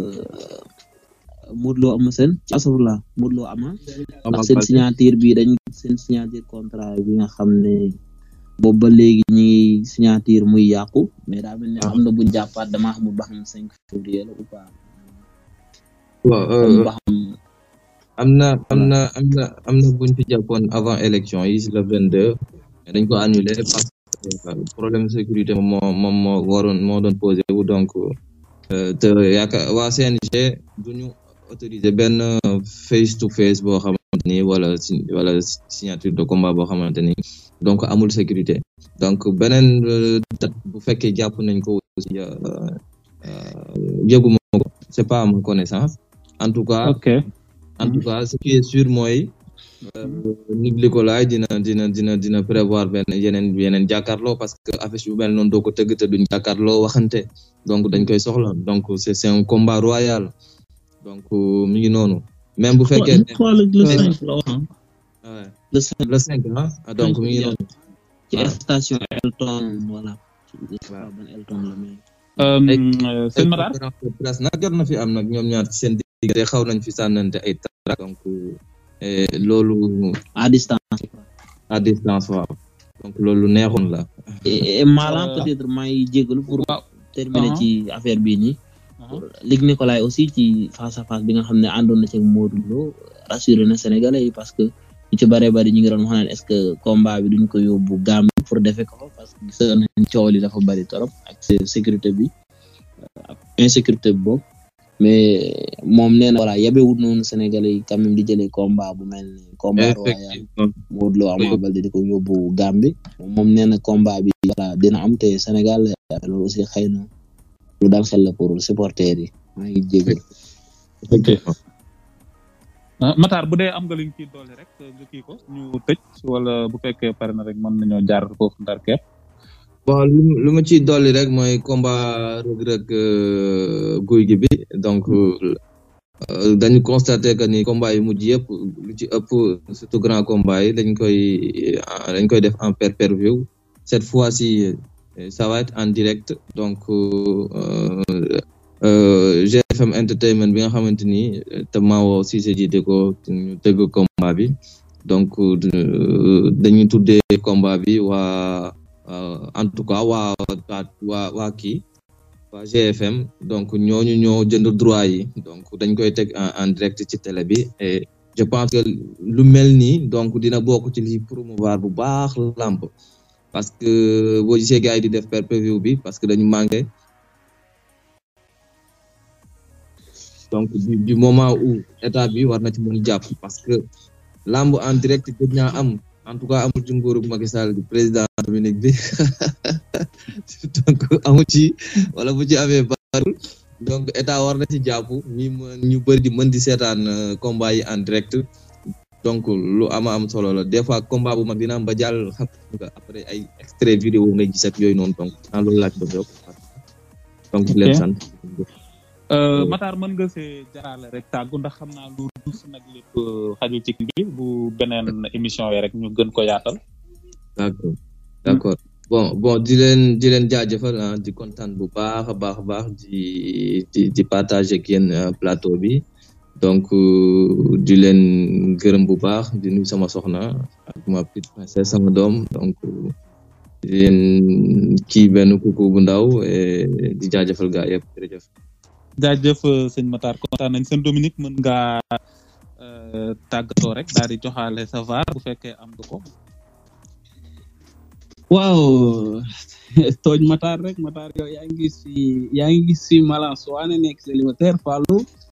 Modou Lo Ama Sène ci asafurla Modou Lo Ama ndax seen signature bi dañ seen signature contrat bi nga xam ne boobu ba léegi ñi ngi signature muy yàqu mais daa mel ne am na buñ jàppaat damaa xamul ba xam cinq février la ou pas waaw am na am na am na am na buñ fi jàppoon avant élection yi le vingt-deux dañ ko annulé parce que problème sécurité moom moo moom moo waroon moo doon posé wu donc te yaakaar waa C N G duñu autorisé benn face to face boo xamante ni wala wala signature de combat boo xamante ni donc amul sécurité donc beneen date bu fekkee jàpp nañ ko aussi yëguma ko c'est pas à ma connaissance en tout cas okay. en tout cas ce qui est sûr mooy Luc Nicolaï dina dina dina dina prévoir benn yeneen yeneen jàkkaarloo parce que affiche bu mel noonu doo ko tëgg te duñ jàkkaarloo waxante donc dañ koy soxla donc c'est c'est un combat royal donc mi ngi noonu même bu fekkee le cinq la wax le cinq le cinq ah donc mi ngi noonu ci station Elton voilà ban Elton la mais sëñ Matar presse nag jot na fi am nag ñoom ñaar ci seen diggante xaw nañ fi sànnante ay trac donc loolu à distance à distance waaw donc loolu neexoon la et Malang peut-être may jégalu pour terminer ci affaire bii nii Luc Nicolaï aussi ci face à face bi nga xam ne àndoon na ci Modou Lo rassuré na Sénégalais yi parce que ñu ci bare bari ñu ngi doon wax naan est-ce que combat bi duñ ko yóbbu Gambie pour defe ko parce que gisoon nañ coow li dafa bari trop ak sécurité bi ak insécurité bi boobu mais moom nee na voilà yabewut noonu Sénégalais yi quand même di jëlee combat bu mel ni combat royal Modou Lo Ama Baldé di ko yóbbu Gambie moom nee na combat bi voilà dina am te Sénégal loolu aussi xëy na lu dal xel la pour supporters yi maa ngi jégal ok Matar bu dee am nga liñ ci dolli rek nga kii ko ñu tëj wala bu fekkee pare na rek mën nañoo jaar foofu ndar kepp bon lu ma ciy dolli rek mooy combat Reug Reug Gouye Gui bi donc dañu constaté que ni combat yi mujj yëpp lu ci ëpp surtout grand combat yi dañ koy dañ koy def en pay-per-view cette fois-ci ça va être en direct donc G F M Entertainment bi nga xamante ni te Mawo Cissé jiite ko ñu tëgg combat bi donc dañuy tuddee combat bi waa en tout cas waa waa waa kii waa G F M donc ñooñu ñoo jënd droit yi donc dañ koy teg en direct ci télé bi et je pense que lu mel nii donc dina bokk ci li promouvoir bu baax lamb parce que boo gisee gars yi di def pay-per-view bi parce que dañu manqué donc du, du moment où état bi war na ci mën jàpp parce que lamb en direct gëj naa am en tout cas amul ci nguuru Macky Sall di président Dominique bi donc amu ci wala bu ci amee barul donc état war na ci jàpp ñi mën ñu bëri di mën di seetaan combat yi en direct donc lu ama am solo la des fois combat bu mag dina am ba jàll xam nga après ay extrait vidéo ngay gis ak yooyu noonu donc en loolu laaj ba yokk donc di leen sant Matar mën nga see jaraale rek tàggu ndax xam naa lu dus nag lépp xaju ci bi bu beneen émission yi rek ñu gën ko yaatal d'accord d'accord bon bon di leen di leen jaajëfal ah di kontaan bu baax a baax a baax di di di partager ak yéen plateau bi donc di leen gërëm bu baax di nuyu sama soxna ak ma petite princesse sama doom donc di leen kii benn kuku bu ndaw et di jaajëfal gaa yëpp jërëjëf jaajëf sëñ Matar kontaan nañ seen Dominique mën ngaa tàggatoo rek daal di joxaale sa var bu fekkee am nga ko waaw tooj Matar rek Matar yow yaa ngi gis fi yaa ngi gis fi Malang Souane nekk célibataire Fallou